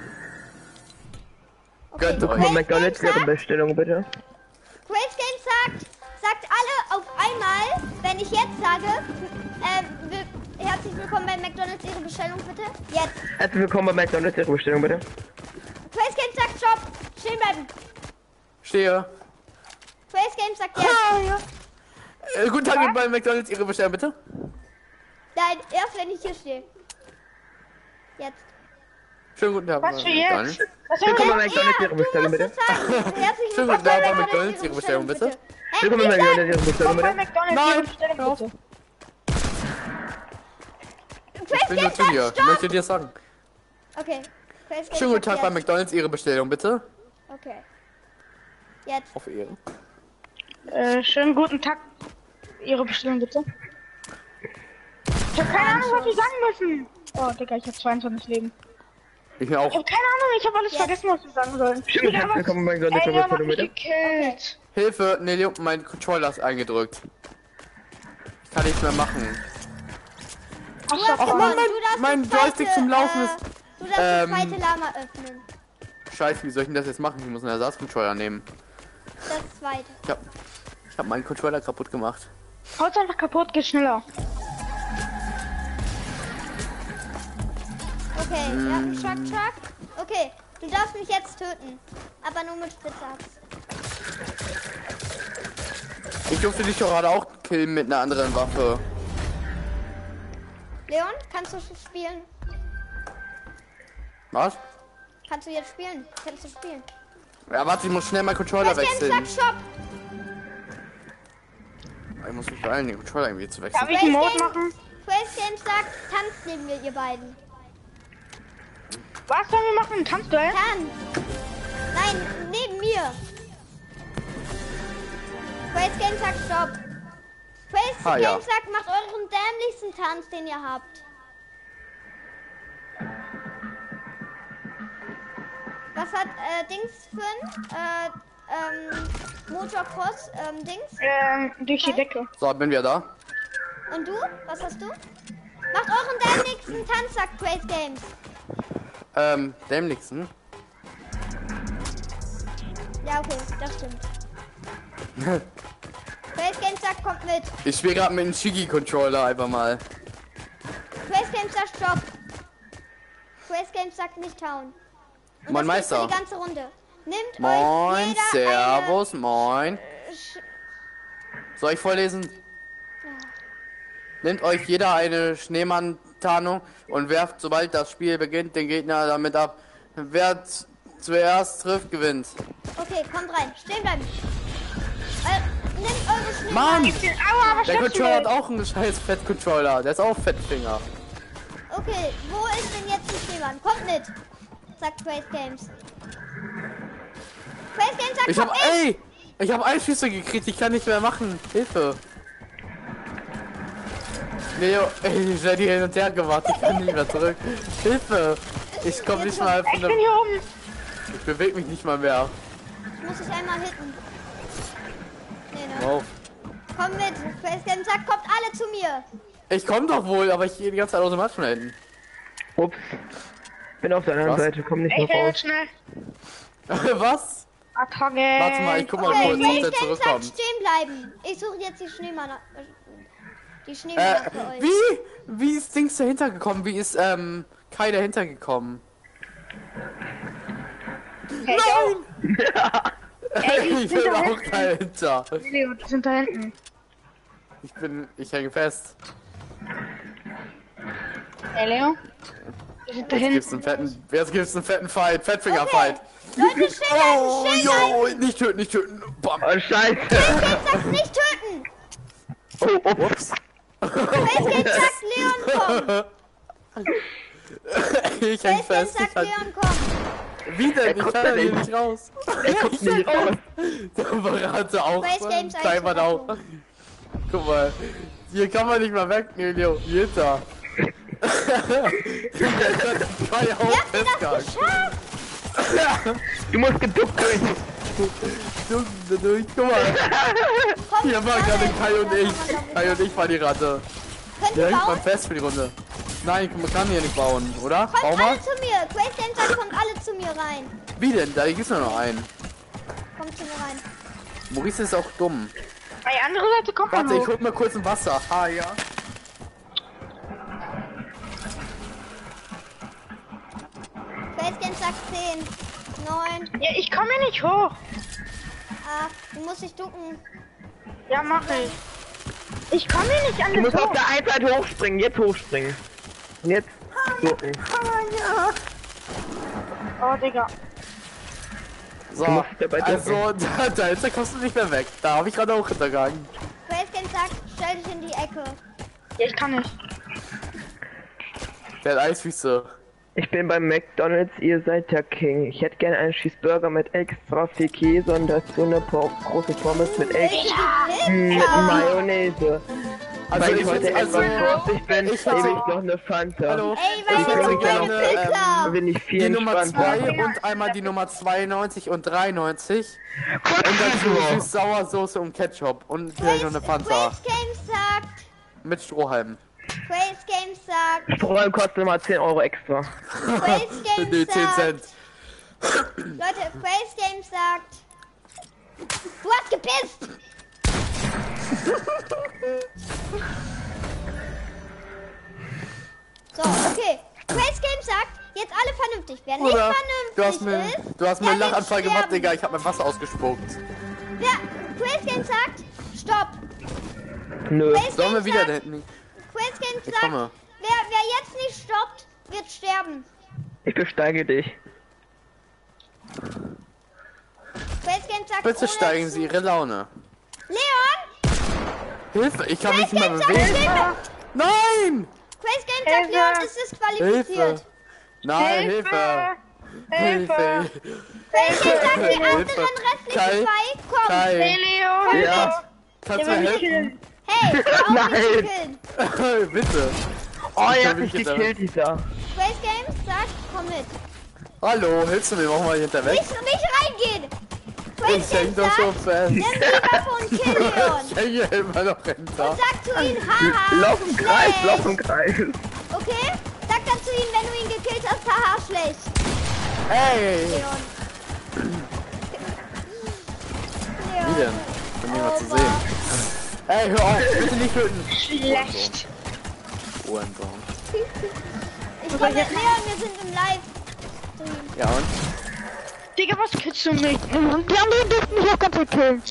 okay. Gönnt euch. Mal Grace McDonalds Games ihre Bestellung, bitte. Grace Games sagt alle auf einmal, wenn ich jetzt sage, herzlich willkommen bei McDonalds, Ihre Bestellung bitte. Jetzt. Herzlich willkommen bei McDonalds ihre Bestellung, bitte. Grace Games sagt Stopp. Stehen bleiben. Stehe. Grace Games sagt jetzt. Guten Tag bei McDonalds, Ihre Bestellung bitte. Nein, erst wenn ich hier stehe. Jetzt. Schönen guten Tag. Was für bei jetzt? McDonald's. Was soll Willkommen bei das? McDonalds ihre Du Bestellung, musst bitte. es sagen. Herzlich Schönen willkommen guten Tag bei bei McDonalds, Ihre Bestellung bitte. Willkommen bei Endlich McDonalds ihre Bestellung, Bei bitte. McDonalds Nein. ihre Bestellung Hör auf. bitte. Ich bin nur zu dir. Ich möchte dir sagen. Okay. Grace Games Schönen guten sagt Tag bei jetzt. McDonalds, Ihre Bestellung bitte. Okay. Jetzt. Auf Ehre. Schönen guten Tag. Ihre Bestellung bitte. Ich hab keine Ahnung, was wir sagen müssen. Oh, Digga, ich hab 22 Leben. Ich mir Ich auch. hab keine Ahnung, ich hab alles Jetzt. vergessen, was wir sagen sollen. Schönen Tag, willkommen bei McDonalds Ey, ihre der hat Bestellung, mich bitte. gekillt. Hilfe, Nelly, mein Controller ist eingedrückt. Ich kann nichts mehr machen. Ach Du so, hast Mann, gewonnen. mein- Du darfst mein das zweite, Joystick zum Laufen ist- Du darfst das Ähm. zweite Lama öffnen. Scheiße, wie soll ich denn das jetzt machen? Ich muss einen Ersatzcontroller nehmen. Das zweite. Ich hab meinen Controller kaputt gemacht. haut's einfach kaputt, geht schneller. Okay, wir haben einen Truck. Okay, du darfst mich jetzt töten. Aber nur mit Spitzhacks. Ich durfte dich doch gerade auch killen mit einer anderen Waffe. Leon, kannst du spielen? Was? Kannst du jetzt spielen? Kannst du spielen? Ja, warte, ich muss schnell meinen Controller Grace Games wechseln. sagt Stopp. Ich muss mich beeilen, den Controller irgendwie zu Darf wechseln. ich einen Mode Games- machen? Grace Games sagt, tanzt neben mir, ihr beiden. Was sollen wir machen? Tanzduell? Tanz. Nein, neben mir. Grace Games sagt Stopp. Grace Ah, ja. Games sagt, macht euren dämlichsten Tanz, den ihr habt. Was hat Dings für ein Motocross Dings? Durch die Decke. So, bin wir da. Und du? Was hast du? Macht euren dämlichsten Tanz, sagt Grace Games. Dämlichsten. Ja, okay, das stimmt. Grace Games sagt, kommt mit. Ich spiele gerade mit dem Shigi-Controller einfach mal. Grace Games sagt Stopp. Grace Games sagt nicht hauen. Und Moin, das geht für Meister. die ganze Runde. Nimmt Moin, euch jeder servus, moin. eine... Soll ich vorlesen? Nehmt euch jeder eine Schneemann-Tarnung und werft, sobald das Spiel beginnt, den Gegner damit ab. Wer zuerst trifft, gewinnt. Okay, kommt rein. Stehen bleiben. Nehmt eure Schneemann. Mann! Aua, was Der schaffst du Controller hat denn? auch einen scheiß Fett-Controller. Der ist auch Fettfinger. Okay, wo ist denn jetzt die Schneemann? Kommt mit. Sagt Grace Games. Grace Games sagt, Ich hab, kommt mit. ey! Ich hab Einschüsse gekriegt, ich kann nicht mehr machen. Hilfe! Leo, ey, ich werde hier hin und her gemacht, ich kann nicht mehr zurück. Hilfe! Ich komm nicht mal von Ich bin der... hier oben. Ich bewege mich nicht mal mehr. Ich muss dich einmal hitten. Nee, ne? Wow. Komm mit. Grace Games sagt, kommt alle zu mir. Ich komm doch wohl, aber ich gehe die ganze Zeit automatisch von hinten. Ups. Bin auf der anderen Was? Seite, komm nicht Ich mehr bin raus. jetzt schnell. Was? Attacke. Warte mal, ich guck mal Okay, kurz, ob Grace der Games sagt, zurückkommt. stehen bleiben. Ich suche jetzt die Schneemann. Die Schneemann für euch. Wie ist Dings dahinter gekommen? Wie ist, Kai dahinter gekommen? Hey, Nein! Ey, die Ich sind bin da auch hinten. dahinter. Leo, die sind da hinten. Ich hänge fest. Hey, Leo. Die sind da Jetzt gibt's einen fetten Fight. Fettfinger-Fight. Leute, stehen Oh, bleiben, stehen bleiben. jo, nicht töten, nicht töten. Bam. Oh, scheiße. Grace Games sagt, nicht töten. Oh, ups. Facecam sagt Leon, komm. Ich häng Facecam fest. sagt Leon, komm. Wie denn? Ich guckt kann da da hier nicht. nicht raus. Er guckt nicht raus. Der Berater auch. Facecam sagt Timer auch. Guck mal. Hier kann man nicht mal weg, Elio. Hier ist er. Der war ja auch festgehangen. Geschafft. Du musst geduckt durch. Guck mal. Komm, Hier waren gerade Kai und ich. Kai und ich waren die Ratte. Könnt Ja, ihr ich war bauen? fest für die Runde. Nein, man kann hier nicht bauen, oder? Bau Kommt mal. alle zu mir. Facecam sagt, kommt alle zu mir rein. Wie denn? Da gibt's nur noch einen. Kommt zu mir rein. Maurice ist auch dumm. Bei andere Seite kommt man Warte, ich hoch. hol mal kurz ein Wasser. Ah, ja. Facecam sagt 10, 9, Ja, ich komme hier nicht hoch. 8. Du musst dich ducken. Ja, mach ich. Ich komme hier nicht an Du den musst auf hoch. der einen Seite hochspringen. Jetzt hochspringen. Und jetzt ducken. Oh, Digga. So, Du musst dabei ducken. also, da jetzt kommst du nicht mehr weg. Da habe ich gerade auch hintergegangen. Facecam sagt, stell dich in die Ecke. Ja, ich kann nicht. Der hat Eisfüße. Ich bin beim McDonald's, ihr seid der King. Ich hätte gerne einen Cheeseburger mit extra viel Käse und dazu eine große Pommes mit extra mit Mayonnaise. Also Weil ich ich heute jetzt- also- etwas durstig bin, ich nehme hätte- ich noch eine Fanta. Hallo. Ey, Ich weil hätte ich gerne, meine Pizza. Bin ich Die viel Nummer entspannter. 2 und einmal die Nummer 92 und 93. Kurz Und dazu davor. Süß-Sauersoße und Ketchup. Und vielleicht noch eine Fanta. Facecam sagt, Mit Strohhalmen. Facecam sagt, Strohhalm kostet nochmal 10 Euro extra. Facecam Nee, 10 sagt, Cent. Leute, Facecam sagt, du hast gepisst. So, okay. Facecam sagt, jetzt alle vernünftig. Wer nicht Oder? vernünftig ist, Du hast mir der einen wird Lachanfall gemacht, sterben. Digga. Ich hab mein Wasser ausgespuckt. Wer Facecam sagt, stopp. Nö. Facecam Sollen wir wieder sagt, da hinten? Facecam Ich sagt, komme. wer jetzt nicht stoppt, wird sterben. Ich besteige dich. Facecam sagt, Bitte ohne steigen zu- Sie Ihre Laune. Leon! Hilfe, ich kann mich nicht mehr Facecam sagt, bewegen. Hilfe! Nein! Facecam sagt, Hilfe! Leon ist disqualifiziert. Hilfe! Nein, Hilfe! Hilfe! Facecam sagt, die Hilfe. anderen restlichen Kai, zwei, komm. Hey, Kai, Leo! Ja. kannst du Der mir will mich helfen? killen. Hey, hör auf mich zu Nein. killen. Bitte. Oh, er Ich hat hab mich mich gekillt, dieser. Facecam sagt, komm mit. Hallo, hilfst du mir auch mal hinterweg? Nicht reingehen. Ich häng Facecam doch so sagt, fest. nimm die Waffe und kill Leon. Ich hänge immer noch hinter. Und sag zu ihm, haha, Lauf im Kreis, schlecht. lauf im Kreis. Okay? Sag dann zu ihm, wenn du ihn gekillt hast, haha, schlecht. Hey! Leon. Wie denn? Von niemand zu sehen. Ey, hör auf, bitte nicht töten. Schlecht. Uhrensohn. Ich komme mit Leon, wir sind im Live. Ja und? Digga, was killst du mich? Die anderen dürfen mich auch ganz killen.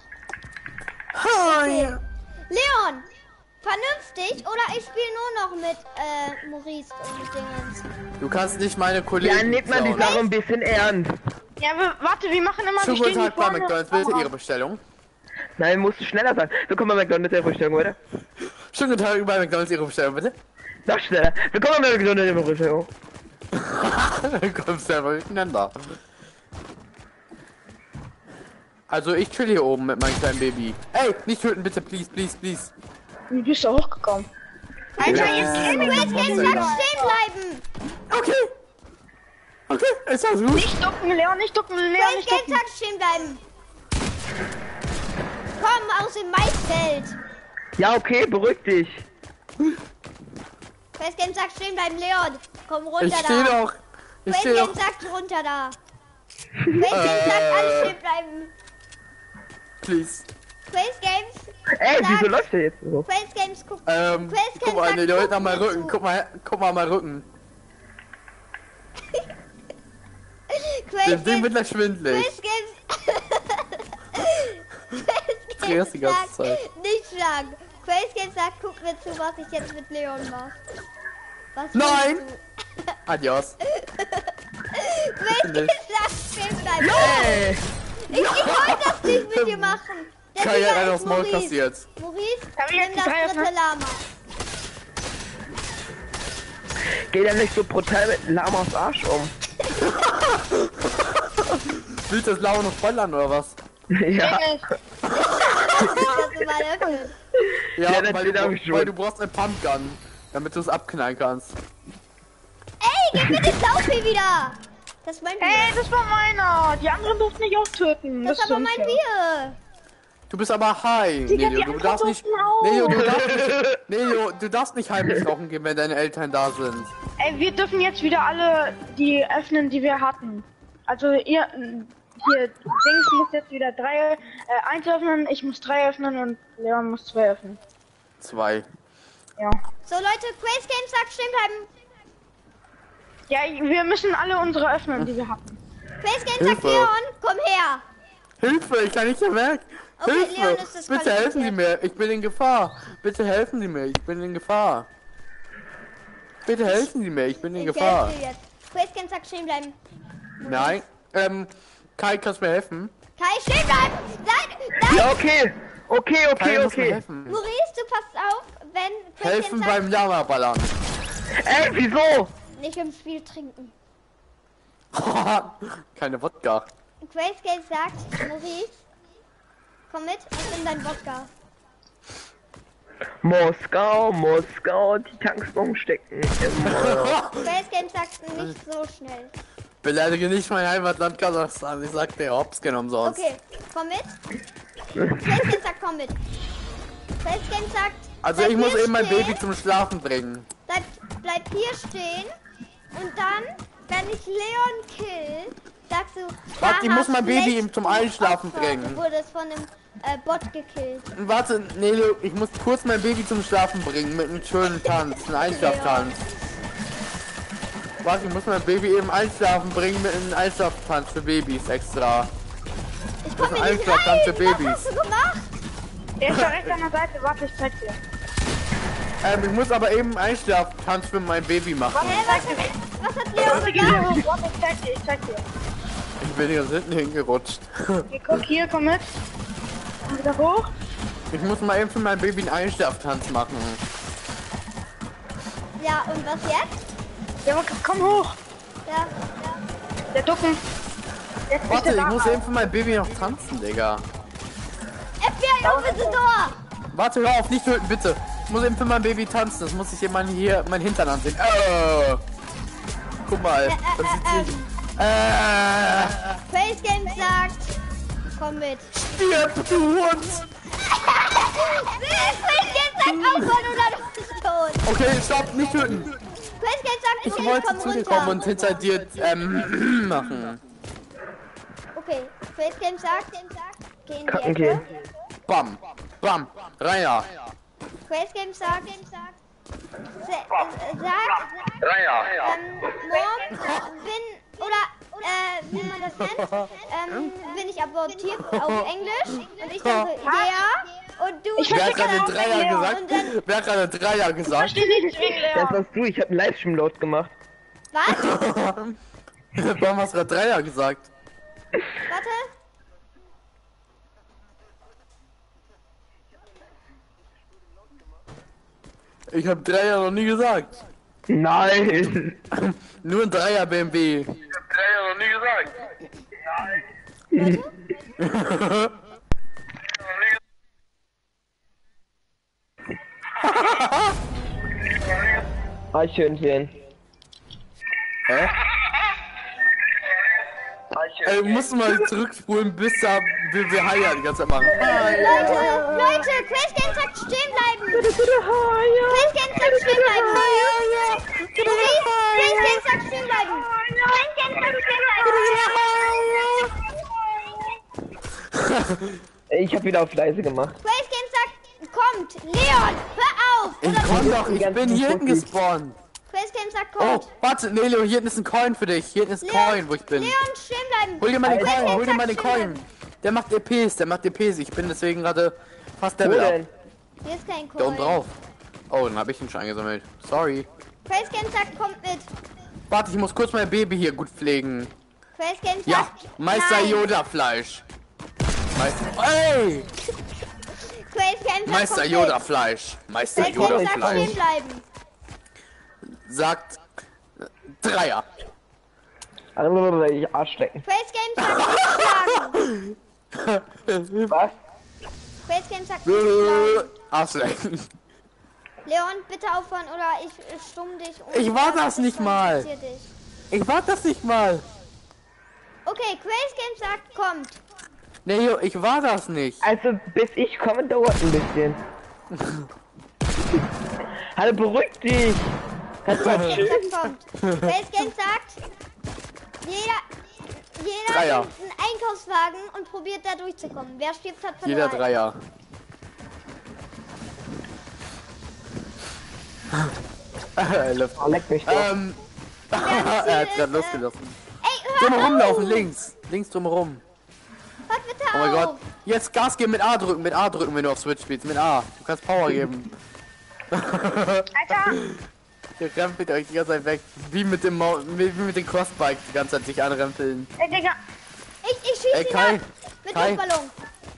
Leon, vernünftig oder ich spiele nur noch mit Maurice und Dingens. Du kannst nicht meine Kollegen. Ja, nimmt man die klauen. Sache ein bisschen ernst. Ja, warte, wir machen immer Schönen wir guten stehen Tag bei vorne. McDonald's. Bitte Ihre Bestellung. Nein, musst du schneller sein. Willkommen bei McDonald's, Ihre Bestellung, oder? Schönen guten Tag bei McDonald's. Ihre Bestellung, bitte. Noch schneller. Willkommen bei McDonald's, Ihre Bestellung. Kommst selber miteinander. Also ich chill hier oben mit meinem kleinen Baby. Ey, nicht töten bitte, please, please, please. Wie bist du hochgekommen? Alter, Ja. jetzt Facecam sagt stehen bleiben. Okay. Okay, ist alles gut. Nicht ducken, Leon, nicht ducken, Leon, nicht Facecam ducken. sagt stehen bleiben. Komm aus dem Maisfeld. Ja, okay, beruhig dich. Facecam sagt stehen bleiben, Leon. Komm runter Ich stehe da. doch. Ich stehe Facecam doch. sagt runter da. Facecam sagt alles stehen bleiben. Please. Facecam Ey, wieso sagt, läuft der jetzt so? Facecams guckt. Guck mal, die Leute mal Rücken. Guck mal mein Rücken. Das Ding wird gleich schwindelig. Drehst die ganze Zeit. Nicht schlagen. Facecam sagt, guck mir zu, was ich jetzt mit Leon mache. Was Nein! willst Adios. du? Facecam sagt, stehen bleiben. Ey, Ich wollte das nicht mit dir machen. Der Kai Sieger hat einen ist aufs Maul Maurice. kassiert. Maurice, Hab ich jetzt nimm die das drei dritte Lama. geht ja nicht so brutal mit Lamas Arsch um. Willst du das Lava noch voll an oder was? Ja. Das mal öffnen. Ja, Ja, weil du brauchst ein Pumpgun, damit du es abknallen kannst. Ey, gib mir den Selfie wieder! Das ist mein Bier. Hey, das war meiner. Die anderen durften nicht auch töten. Das ist aber mein unfair. Bier. Du bist aber high, Digga, Nelio, die du darfst nicht... anderen auch. Nelio, du darfst nicht heimlich rauchen gehen, wenn deine Eltern da sind. Ey, wir dürfen jetzt wieder alle die öffnen, die wir hatten. Also ihr, hier, Dings muss jetzt wieder 1 öffnen, ich muss 3 öffnen und Leon muss 2 öffnen. 2. Ja. So Leute, Crazy Games sagt stehen bleiben. Ja, wir müssen alle unsere öffnen, die wir hatten. Crazy Games sagt Hilfe. Leon, komm her. Hilfe, ich kann nicht mehr weg. Okay, Hilfe, Leon ist disqualifiziert. bitte helfen Sie mir, ich bin in Gefahr. Bitte helfen Sie mir, ich bin in Gefahr. Bitte helfen Sie mir, ich bin in Ich Gefahr. helfe dir jetzt. Crazy Games sagt stehen bleiben. Nein, Kai, kannst du mir helfen? Kai, stehen bleiben. Nein, Ja, okay. Kai muss mir Okay. helfen. Maurice, du passt auf, wenn Crazy Helfen Games sagt, beim Lava-Ballern. Ey, wieso? nicht im Spiel trinken. Keine Wodka. Crazy Games sagt, Maurice, komm mit und nimm dein Wodka. Moskau, die Tankstellen stecken im Meuer. Crazy Games sagt nicht so schnell. Beleidige nicht mein Heimatland Kasachstan. Ich sag dir Hops genommen sonst. Okay, komm mit. Crazy Games sagt, komm mit. Crazy Games sagt, Also bleib ich muss hier eben mein stehen. Baby zum Schlafen bringen. Bleib hier stehen und dann, wenn ich Leon kill, sagst du, Warte, ich haha, muss mein Baby schlecht, ihm zum du Einschlafen Opfer. bringen. Du wurdest von einem Bot gekillt. Warte, Nelio, ich muss kurz mein Baby zum Schlafen bringen mit einem schönen Tanz, einem Einschlaftanz. Warte, ich muss mein Baby eben einschlafen bringen mit einem Einschlaftanz für Babys extra. Ich komm Das ist hier nicht einfach rein. für Babys. Was hast du gemacht? Der ist da rechts an der Seite, warte, ich zeig dir. Ich muss aber eben einen Einschlaftanz für mein Baby machen. Was hat Leon gemacht? Warte, ich zeig dir. Ich bin hier hinten hingerutscht. Hier, guck hier, komm mit. Und wieder hoch. Ich muss mal eben für mein Baby einen Einschlaftanz machen. Ja, und was jetzt? Ja, komm hoch. Ja. Der Ducken. Jetzt Warte, bitte ich da muss rein. eben für mein Baby noch tanzen, Digga. FBI, open the door! Warte, hör auf, nicht töten, bitte. Ich muss eben für mein Baby tanzen. Das muss ich jemand hier mein Hintern ansehen. Guck mal. Das sieht nicht. Face Games sagt, komm mit. Stirb, du Hund! Face Games sagt aufhören oder du bist tot. Okay, stopp, nicht töten. Face Games sagt, Ich okay, wollte komm zu dir kommen runter. und hinter dir, machen. Okay, Face Games sagt, geh in die Kacken Ecke. gehen. Bam, bam, Reiher. Face Games sagt, Mom, wie man das nennt, bin ich abortiert auf Englisch und ich dann so, ja, und du Wer hat gerade dann Dreier und gesagt? dann, Wer hat gerade Dreier gesagt? Versteh nichts wegen Das Leon. warst du, ich hab einen Livestream laut gemacht. was? Warum hast du gerade Dreier gesagt? Warte. Ich habe Dreier noch nie gesagt. Nein. Nur ein Dreier BMW. Ich hab Dreier noch nie gesagt. Eichhörnchen. Hä? Ey, musst du mal zurückspulen, bis da wir Haier die ganze Zeit machen. Leute, Crazy Games sagt stehen bleiben. Crazy Games sagt stehen bleiben. Crazy Games sagt stehen bleiben. Ich hab wieder auf leise gemacht. Crazy Games sagt, kommt, Leon, hör auf. Ich komm doch, ich bin hier hinten gespawnt. Crazy Games sagt, Oh, kommt. warte, Nelio, hier hinten ist ein Coin für dich. Hier hinten ist ein Coin, wo ich bin. Leon, stehen bleiben. Hol dir mal den Crazy Coin, Games hol dir mal sagt, den stehen Coin. Der macht EPs, Ich bin deswegen gerade fast Wo Level up. denn? bleiben. Hier ist kein Da oben Coin. drauf. Oh, dann habe ich ihn schon eingesammelt. Sorry. Crazy Games sagt, kommt mit. Warte, ich muss kurz mein Baby hier gut pflegen. Crazy Games Ja, sagt, Meister nein. Yoda Fleisch. Ey! Crazy Games sagt, Meister kommt Yoda mit. Fleisch. Meister Crazy Yoda Games sagt, Fleisch. stehen bleiben. Sagt Dreier. Ich Arschlecken. Crazy Games sagt nicht schlagen. Was? Crazy Games sagt nicht schlagen. Arschlecken. Leon, bitte aufhören oder ich stumm dich. Und Ich war das nicht mal. disqualifiziere dich. Ich war das nicht mal. Okay, Crazy Games sagt, kommt. Nee, Jo, ich war das nicht. Also, bis ich komme, dauert ein bisschen. Hallo, beruhig dich. Kannst mal Crazy chillen? Games sagt, kommt. Crazy Games sagt, jeder Dreier. nimmt einen Einkaufswagen und probiert da durchzukommen. Wer stirbt, hat verloren. Jeder Dreier. Oh, leck mich doch. Er hat gerade losgelassen. Ey, hör Drum auf! rumlaufen, links. Links drum rum. Hört bitte Oh mein auf! Gott. Jetzt Gas geben mit A drücken, wenn du auf Switch spielst. Mit A. Du kannst Power geben. Alter! Ihr rempelt euch die ganze Zeit weg. Wie mit dem wie mit den Crossbike die ganze Zeit sich anrempeln. Ey, Digga! Ich schieße Ey, ihn Kai. ab! Mit Kai. Luftballon!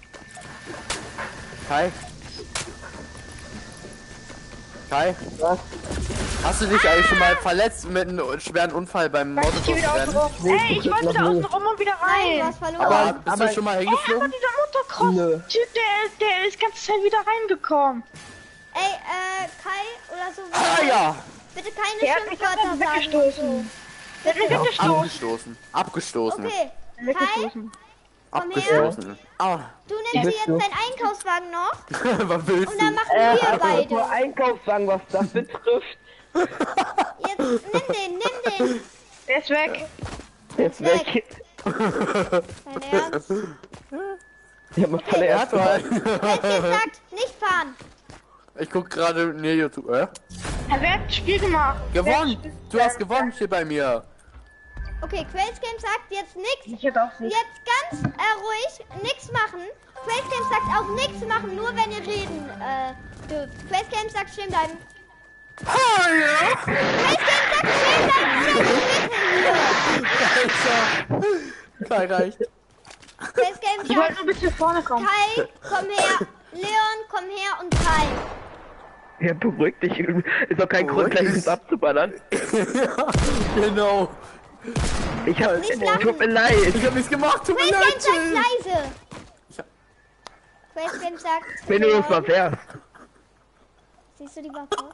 Kai? Kai? Was? Hast du dich eigentlich schon mal verletzt mit einem schweren Unfall beim Ich geh wieder außen rum. Motocross-Rennen? Ey, ich wollte wieder außen rum und wieder Nein, du rein. hast verloren. Aber bist aber- du schon mal Ey, aber hingeflogen? dieser Nö. Motocross-Typ, der ist ganze Zeit wieder reingekommen. Ey, Kai oder so. Ah ja! Bitte keine Der hat mich Schimpfwörter ganz sagen. weggestoßen. Der hat mich weggestoßen. Abgestoßen. Abgestoßen. Okay, Kai, Weggestoßen. komm her. Abgestoßen. Ah. Du nimmst Bist jetzt du? deinen Einkaufswagen noch Was willst und dann du? machen wir Also nur beide. Einkaufswagen, was das betrifft. Jetzt nimm den. Der ist weg. Jetzt weg. Dein Ernst? Ich hab mich voll Er erst hat mal. Welches sagt, nicht fahren. Ich guck gerade nee, YouTube. Ja, wer hat das Spiel gemacht? Gewonnen! Du hast gewonnen hier bei mir. Okay, Crazy Games sagt jetzt nichts. Ich hätte auch nicht. Jetzt ganz ruhig, nichts machen. Crazy Games sagt auch nichts machen, nur wenn ihr reden dürft. Crazy Games sagt stehen bleiben. Hallo! Crazy Games sagt stehen bleiben. Kai reicht. Crazy Games Ich wollte sagt nur ein bisschen vorne kommen. Kai, komm her. Leon, komm her und Kai. Ja, beruhig dich. Ist doch kein Grund, Beruhig gleich dich. uns abzuballern. Ja, genau. Ich hab... Nicht lachen. Tut mir leid. Ich hab nichts gemacht, tut mir Crazy leid. Games sagt Chill. leise. Ich hab- Crazy Games sagt Wenn du uns mal Leon. fährst. Siehst du die Waffe?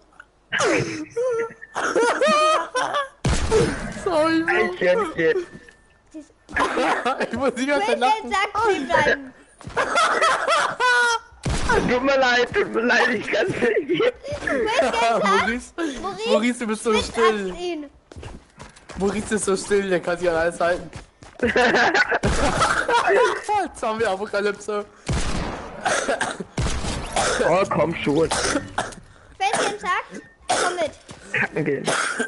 Sorry, Bro. Eichhörnchen. Siehst Ich muss die ganze Crazy Zeit Games lachen. sagt stehen bleiben. Tut mir leid, ich kann's nicht. Crazy Games sagt Maurice, Maurice, du bist so Schmidt still. axt ihn. Maurice ist so still, der kann sich an alles halten. Jetzt haben wir Apokalypse. Oh, komm schon. Crazy Games sagt, komm mit. Kacken gehen.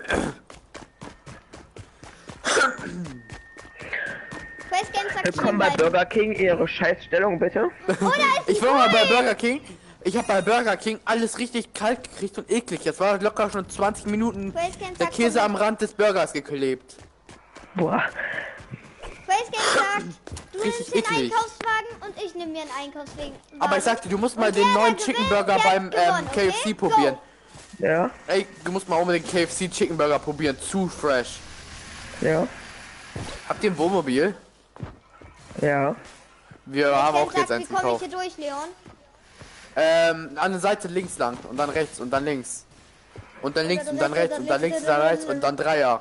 Crazy Games sagt Willkommen stehen bei bleiben. Burger King, Ihre Scheißstellung bitte. Oder ist Ich war mal bei Burger King. Ich habe bei Burger King alles richtig kalt gekriegt und eklig. Jetzt war locker schon 20 Minuten Crazy Games der sagt, Käse komm am mit. Rand des Burgers geklebt. Boah. Crazy Games sagt, du Richtig nimmst den eklig. Einkaufswagen und ich nehme mir einen Einkaufswagen. Aber ich sagte, du musst mal Und den der, neuen der Chicken gewinnt, Burger der beim hat gewonnen, KFC okay? probieren. Ja, Ey, du musst mal unbedingt KFC Chicken Burger probieren. Zu fresh. ja, Habt ihr ein Wohnmobil? ja. Wir So, haben Games auch jetzt sagt, eins wie komme ich gekauft. hier durch, Leon? An der Seite links lang und dann rechts und dann links. Und dann links und dann rechts und dann links und dann rechts und dann Dreier.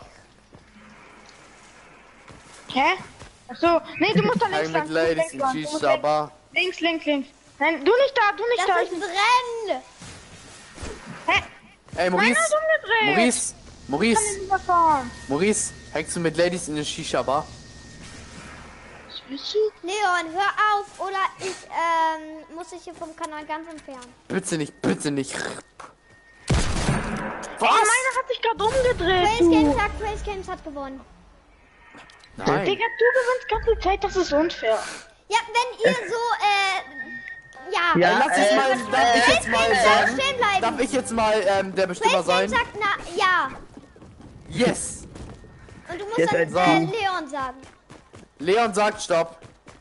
Hä? Achso, nee, du musst da Hey, links lang. mit du musst Ladies links in lang, du musst Shisha links. Bar. Links, links, links. Nein, du nicht da, du nicht da. Das ist Rennen! Hä? Ey, Maurice, Nein, hast umgedreht. Maurice, Ich Maurice, kann nicht überfahren. Maurice, hängst du mit Ladies in der Shisha Bar? Was willst du? Leon, hör auf, oder ich muss dich hier vom Kanal ganz entfernen. Bitte nicht, bitte nicht. Ey, Was? meiner hat sich gerade umgedreht, Crazy Games du. sagt, Crazy Games hat gewonnen. Nein. Digga, du gewinnst ganze Zeit, das ist unfair. Ja, wenn ihr so, ja. Ja, Lass es mal, darf ich jetzt mal Games sagt sagen? stehen bleiben. Darf ich jetzt mal der Bestimmer Crazy sein? Games sagt, na, ja. Yes. Und du musst Jetzt dann ein Song. Leon sagen. Leon sagt Stopp.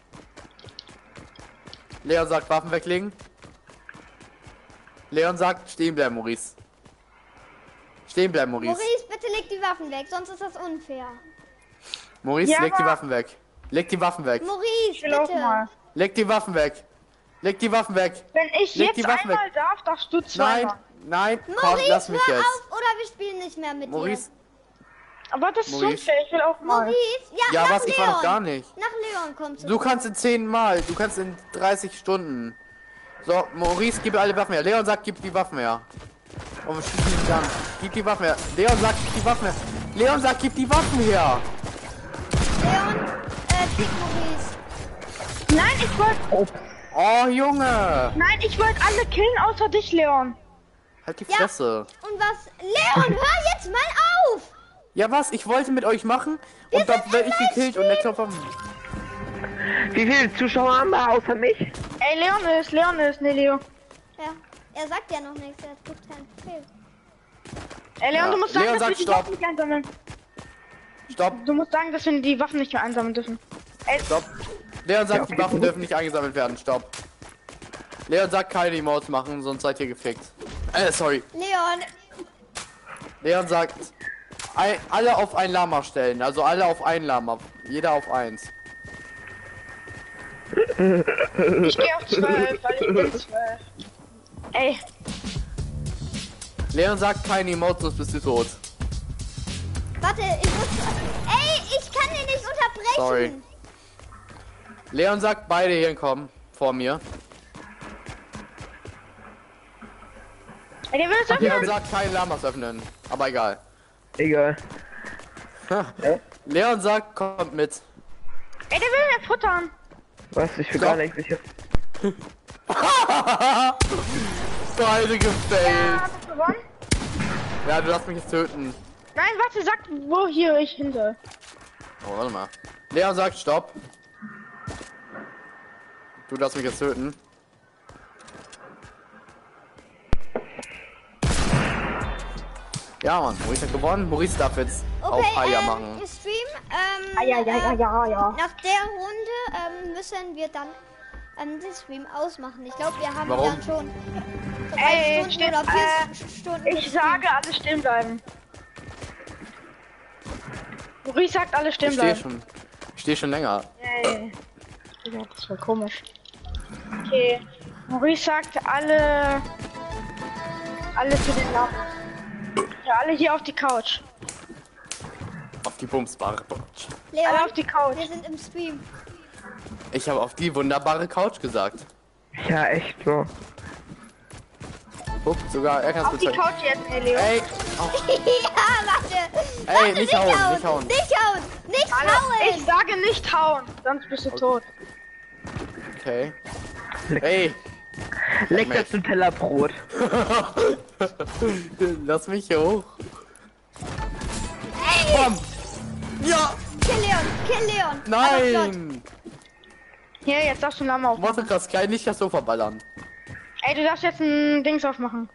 Leon sagt Waffen weglegen. Leon sagt stehen bleiben, Maurice. Stehen bleiben, Maurice. Maurice, bitte leg die Waffen weg, sonst ist das unfair. Maurice, Ja, leg die aber- Waffen weg. Leg die Waffen weg. Maurice, Ich will auch bitte. mal. Leg die Waffen weg. Leg die Waffen weg. Wenn ich Leg jetzt die Waffen einmal darf, darfst du zweimal. Nein, komm, Maurice, lass mich hör jetzt. auf oder wir spielen nicht mehr mit Maurice, Aber das ist Maurice. unfair, ich will auch dir. mal. Maurice, ja, ja nach was, ich war Leon. noch gar nicht. Nach Leon kommst du. Du kannst in 10 Mal, du kannst in 30 Stunden. So, Maurice, gib alle Waffen her. Leon sagt, gib die Waffen her. Und wir schießen ihn dann. Gib die Waffen her. Leon sagt, gib die Waffen her. Leon sagt, gib die Waffen her. Leon, krieg Maurice. Nein, ich wollte. Oh, Junge. Nein, ich wollte alle killen außer dich, Leon. Halt die Ja. Fresse. Und was? Leon, hör jetzt mal auf! Ja, was? Ich wollte mit euch machen und dann werde ich gekillt und der Klopfer. Wie viele Zuschauer haben wir außer mich? Ey, Leon ist, ne, Leo. Ja, er sagt ja noch nichts, er guckt keinen Film. Ey, Leon, Ja, du musst sagen, Leon dass wir sagt die Stopp. Waffen nicht einsammeln. Stopp, Du musst sagen, dass wir die Waffen nicht mehr einsammeln dürfen. Ey, stopp. Leon sagt, Ja, die Waffen dürfen nicht eingesammelt werden. Stopp. Leon sagt, keine Emotes machen, sonst seid ihr gefickt. Sorry. Leon, Leon sagt, alle auf ein Lama stellen. Also alle auf ein Lama. Jeder auf eins. ich gehe auf 12, weil ich bin 12. Ey, Leon sagt, keine Emotes, sonst bist du tot. warte, ich muss. Ey, ich kann den nicht unterbrechen! Sorry. Leon sagt, beide hier kommen. Vor mir. ey, der will es öffnen. Leon sagt, keine Lamas öffnen. Aber egal. Egal. Leon sagt, kommt mit. Ey, der will mir futtern. Was? Ich bin Stopp. gar nicht sicher. Beide Ja, gefailt. hast du gewonnen? Ja, du darfst mich jetzt töten. Nein, warte, sag, wo hier ich hinter. Oh, warte mal. Leon sagt, stopp. Du darfst mich jetzt töten. Ja, Mann, Maurice hat gewonnen. Maurice darf jetzt auf Haya machen. Stream, Ja. nach der Runde müssen wir dann den Stream ausmachen. Ich glaube, wir haben Warum? dann schon Ey, 3 Stunden oder 4 Stunden. Ich sage, alle stehen bleiben. Maurice sagt, alle stehen Ich stehe bleiben. schon. Ich stehe schon länger. Ey. Ja, das war komisch. Okay. Maurice sagt, alle zu den Lachen. Ja, alle hier auf die Couch. Auf die bumsbare Couch. Leon, Alle auf die Couch. wir sind im Stream. Ich habe auf die wunderbare Couch gesagt. Ja, echt so. Guck, sogar er kann Auf es die bezeugen. Couch jetzt, Elio. Ey, Ja, warte. Ey, Warte, nicht hauen, nicht hauen. Nicht hauen. Nicht Alle, ich hauen. sage nicht hauen, sonst bist du tot. okay. Ey, Leck das Nutella-Brot. lass mich hier hoch. Ey, Bam. Ja, kill Leon. Kill Leon. Aber nein. Hier, jetzt darfst du einen Lama aufmachen. Warte, krass, klein, nicht das Sofa ballern. Ey, du darfst jetzt ein Dings aufmachen.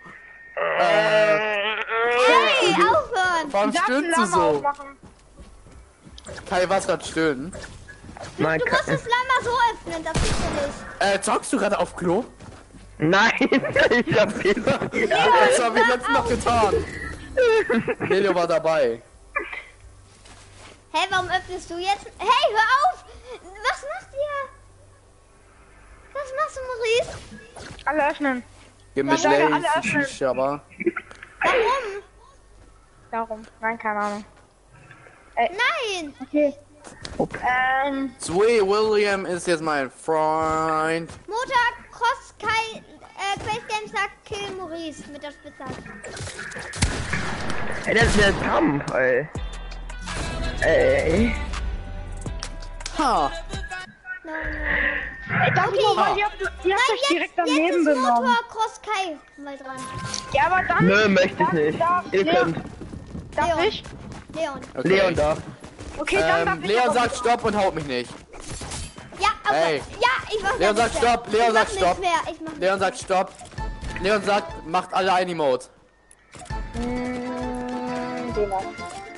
Hey, aufhören. Warum Du darfst einen stöhnst du Lama so? aufmachen. Kai, was grad stöhnen? Nein, Du musst das Lama so öffnen, das geht so nicht. Zockst du gerade auf Klo? Nein, ich hab Fehler. Das habe ich letztens noch getan. Nelio war dabei. Hey, warum öffnest du jetzt? Hey, hör auf! Was machst ihr? Was machst du, Maurice? Alle öffnen. Gib mich sage, alle Lazy öffnen. Shisha, aber. Warum? Darum. Nein, keine Ahnung. Nein! Okay. Sway William ist jetzt mein Freund. Montag, Cross, Kai, Crazy Games sagt Kill Maurice mit der Spitzhacke. Ey, das ist der Kampf, ey. Ey. Ha! No, no. Ey, danke Okay. mal, weil ihr habt euch direkt jetzt daneben ist benommen. Motor Cross Kai mal dran. Ja, aber dann... Nö, möchte ich dann nicht. Darf, Ihr könnt. Darf Leon. ich? Leon. Okay. Leon darf. Okay, dann darf ich Leon aber- sagt Stopp und haut mich nicht. Ja, aber, Hey. ja, ich mach Leon nicht sagt mehr. Stopp, Leon Ich sagt mach Stopp. nicht mehr. Ich mach Leon sagt Stopp. Leon sagt, macht alle ein Emote. Den auch.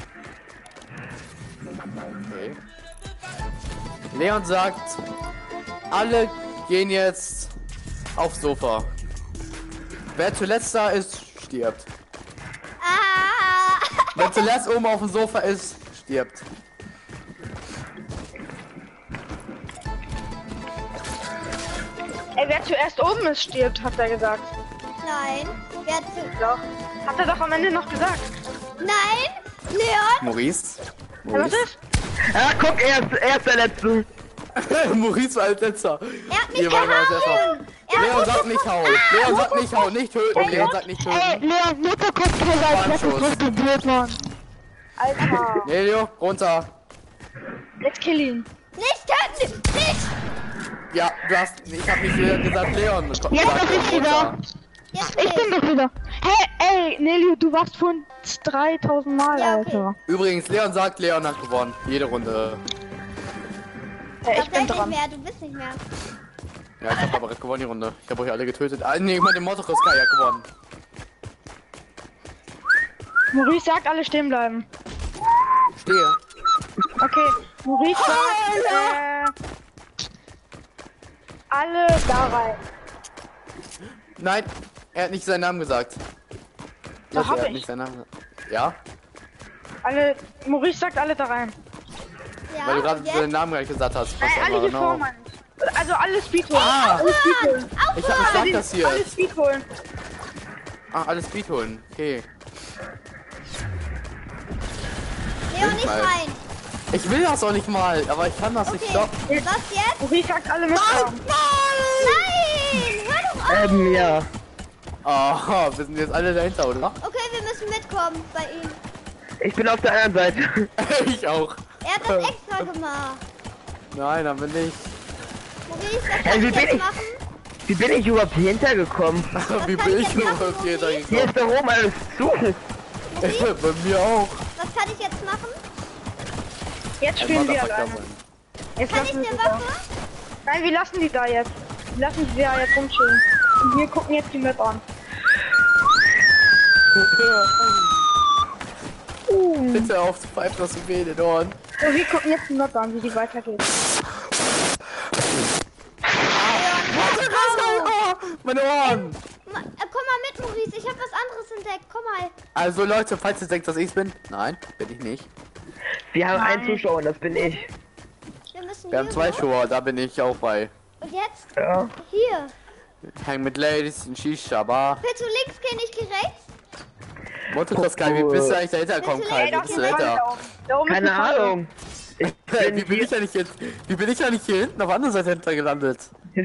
Okay. Leon sagt, alle gehen jetzt aufs Sofa. Wer zuletzt da ist, stirbt. Ah, Wer zuletzt oben auf dem Sofa ist, stirbt. Ey, wer zuerst oben ist, stirbt, hat er gesagt. Nein. Wer zu... Doch. Hat er doch am Ende noch gesagt. Nein! Leon! Maurice? Ja, was ist? Ah, guck, er ist der Letzte. Maurice war als letzter. Er hat mich Ihr wart als letzter. gehauen! Leon sagt nicht hauen. Leon sagt nicht hauen, nicht töten. Leon sagt nicht töten. Leon, Mutter kommt hier rein. Das ist was probiert, Mann. Alter. Nee, Leo, runter. Let's kill ihn. Nicht töten! Nicht! Ja, du hast. Ich hab nicht gesagt, Leon. Jetzt bin ich wieder. Jetzt bin Ich bin doch wieder. Hey, ey, Nelly, du warst von 3000 Mal, Ja, okay. Alter. Übrigens, Leon sagt, Leon hat gewonnen. Jede Runde. Ich bin nicht dran. mehr, du bist nicht mehr. Ja, ich hab aber gewonnen die Runde. Ich hab euch alle getötet. Ah, nee, ich meine, Motocross Kai hat gewonnen. Maurice sagt, alle stehen bleiben. Stehe. Okay, Maurice sagt, alle da rein. Nein, er hat nicht seinen Namen gesagt. Doch, Er hab hat ich. nicht seinen Namen gesagt. Ja? Maurice sagt, alle da rein. Ja, Weil du gerade und seinen jetzt? Namen gleich gesagt hast. Nein, alle hier vor, Mann. Also alle Speed holen. Ah, Alle Speed holen. ich sag das hier. Alle Speed holen. Ah, alles Speed holen. Okay. Leon, nicht Mal. rein. Ich will das auch nicht mal, aber ich kann das nicht Okay, stoppen. was jetzt? Maurice sagt, alle mitkommen. Nein! Hör doch auf! Ja. Oh, wir sind jetzt alle dahinter, oder? Okay, wir müssen mitkommen bei ihm. Ich bin auf der anderen Seite. Ich auch. Er hat das extra gemacht. Nein, dann bin ich. Maurice, was Ey, kann wie ich bin jetzt ich? machen? Wie bin ich überhaupt hier hintergekommen? Wie kann bin ich ich jetzt nur machen, auf hier Maurice? Hier ist da oben alles zu. Bei mir auch. Was kann ich jetzt machen? Jetzt Ein spielen wir Motherfucker alleine. sein. Jetzt Kann ich lassen wir eine sie da. Waffe? Nein, wir lassen die da jetzt. Wir lassen sie da jetzt rumchillen. Und wir gucken jetzt die Map an. Bitte auf zu pfeifen, dass du weh in den Ohren. So, wir gucken jetzt die Map an, wie die weitergeht. Meine Ohren! Komm mal mit, Maurice. Ich habe was anderes entdeckt. Komm mal. Also Leute, falls ihr denkt, dass ich's bin. Nein, bin ich nicht. Wir haben einen Zuschauer, das bin ich. Wir müssen Wir haben hier zwei hoch. Shower, da bin ich auch bei. Und jetzt? Ja. Hier. Hang mit Ladies in Shisha Bar. Willst du links gehen, ich gehe rechts? Motocross Kai, wie bist du eigentlich dahinter gekommen, Bitte, Kai? ey, Wie doch, bist du hier dahinter? Da oben ist Keine eine Falle. Ahnung. Ich Wie bin bin ich ja nicht jetzt? Wie bin ich ja nicht hier hinten auf der anderen Seite hinter gelandet?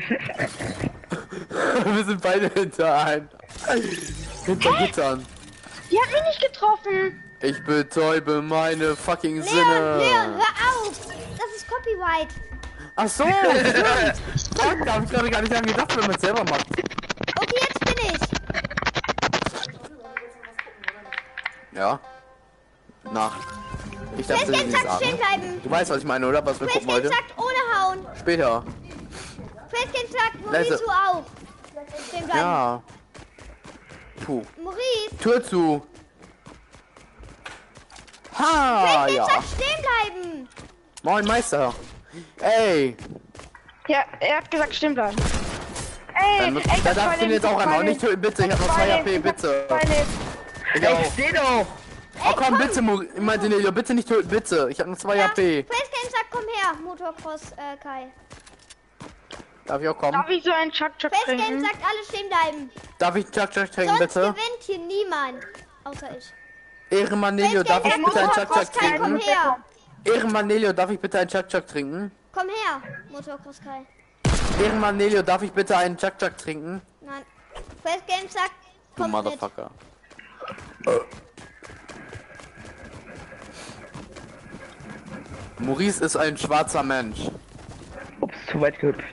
Wir sind beide hinter hinter Gittern. Die hat mich nicht getroffen. Ich betäube meine fucking Leon, Sinne. Leon, hör auf. Das ist Copyright. Ach so, stimmt. Fuck, da hab ich gerade gar nicht dran gedacht, wenn man es selber macht. Okay, jetzt bin ich. Ja. Na. Ich darf Quest das Game nicht sagt, stehen sagen. bleiben. Du weißt, was ich meine, oder? Was wir Quest gucken Game heute? sagt, ohne hauen. Später. Quest Game sagt, Leise. Maurice, du auch. Stehen bleiben. Ja. Puh. Maurice, Tür zu. Ha, Quest Game ja. sagt, stehen bleiben. Moin Meister. Ey. Ja, er hat gesagt, stehen bleiben. Ey, Da darfst du jetzt auch einmal. Nicht töten, bitte. Ich hab noch 2 HP, bitte. Ich auch. Ich steh doch. Oh komm, bitte, ich meinte Nelio, bitte nicht töten, bitte. Ich hab nur 2 Ja, HP. Quest Game sagt, komm her, Motocross, Kai. Darf ich auch kommen? Darf ich so einen Chuck-Chuck Quest Game trinken? sagt, alle stehen bleiben. Darf ich Chuck trinken, Sonst bitte? gewinnt hier niemand. Außer ich. Ehrenmann Nelio, Quest darf Game ich sagt, bitte einen Motocross, Chuck Kai, komm trinken? her. Ehrenmann Nelio, darf ich bitte einen Chuck trinken? Komm her, Motocross, Kai. Ehrenmann Nelio, darf ich bitte einen Chuck trinken? Nein. Quest Game sagt, Du komm mit. Motherfucker. Maurice ist ein schwarzer Mensch. Ups, zu weit gehüpft.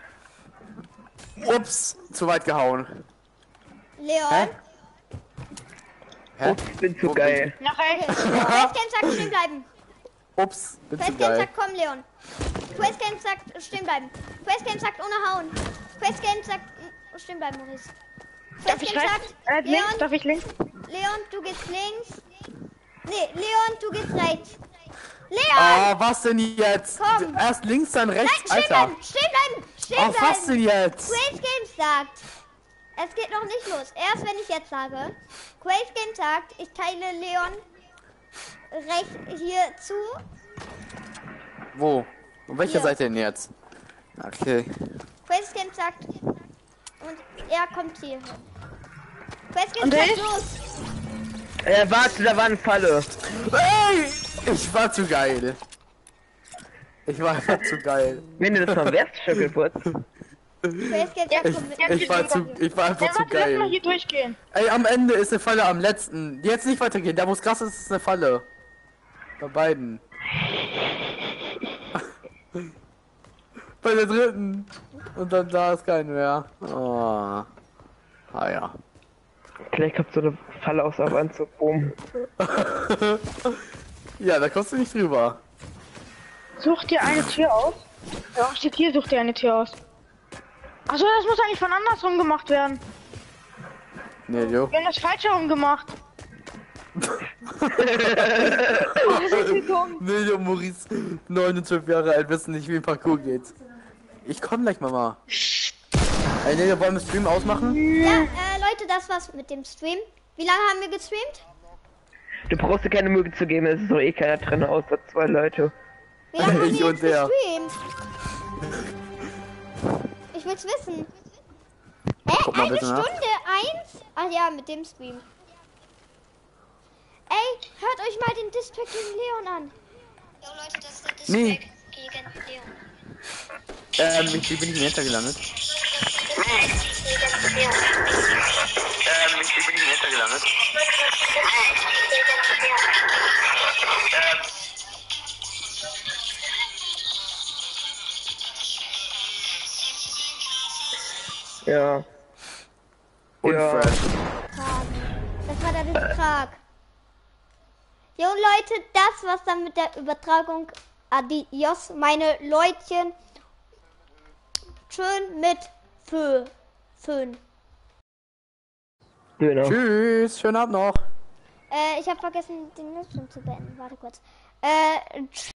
Ups, zu weit gehauen. Leon. Hä? Hä? Ups, bin zu Wo geil. Nach rechts. Quest Game sagt, stehen bleiben. Ups, bin zu Quest Game geil. sagt, komm, Leon. Quest Game sagt, stehen bleiben. Quest Game sagt, ohne hauen. Quest Game sagt, stehen bleiben, Maurice. Darf Quest ich Game rechts? sagt, Links? Leon, Darf ich links? Leon, du gehst links. Nee, Leon, du gehst rechts. Leon! Oh, was denn jetzt? Komm. Erst links, dann Nein, rechts, stehen Alter. bleiben, stehen bleiben, stehen Oh, was bleiben. denn jetzt? Quest Game sagt, es geht noch nicht los. Erst wenn ich jetzt sage, Quest Game sagt, ich teile Leon rechts hier zu. Wo? Und welche Hier. seid ihr denn jetzt? Okay. Crazy Games sagt. Und er kommt hier hin. Crazy Und Games ich? sagt los. Warte, da war eine Falle. Ey! Ich war zu geil. Ich war einfach zu geil. Wenn du das mal wärst, Schöckelputz. Crazy Games sagt, komm mit. Ich war einfach Ja, zu warte, lass mal geil. hier durchgehen. Ey, am Ende ist eine Falle am letzten. Jetzt nicht weitergehen. Da wo es krass ist, ist eine Falle. Bei beiden. Bei der dritten. Und dann da ist kein mehr. Oh. Ah ja. Vielleicht kommt so eine Falle aus auf Anzug. Boom. Ja, da kommst du nicht drüber. Such dir eine Tür aus. Ja, steht hier, such dir eine Tür aus. Achso, das muss eigentlich von andersrum gemacht werden. Nee, jo. Wir haben das falsch herum gemacht. Oh, sind wir dumm. Nee, jo, Maurice, 29 Jahre alt, wissen nicht, wie ein Parcours geht. Ich komm gleich, Mama. Ey, nee, wollen wir Stream ausmachen? Ja, Leute, das war's mit dem Stream. Wie lange haben wir gestreamt? Du brauchst dir keine Mühe zu geben, es ist doch eh keiner drin, außer 2 Leute. Wie lange haben Ich wir und jetzt der. gestreamt? Ich will's wissen. Guck mal Eine bitte nach. Stunde 1? Ach ja, mit dem Stream. Ey, hört euch mal den Distrack gegen Leon an. Jo Leute, das ist der Distrack Nee. gegen Leon. Wie bin ich im Enter gelandet? Gegen Leon. Wie bin ich im Enter gelandet? Ja. Und Ja. Fresh. Das war der Distrack. Jo Leute, das war's dann mit der Übertragung. Adios, meine Leutchen. Schön mit Föhn. Döner. Tschüss, schönen Abend noch. Ich habe vergessen, den Livestream zu beenden. Warte kurz.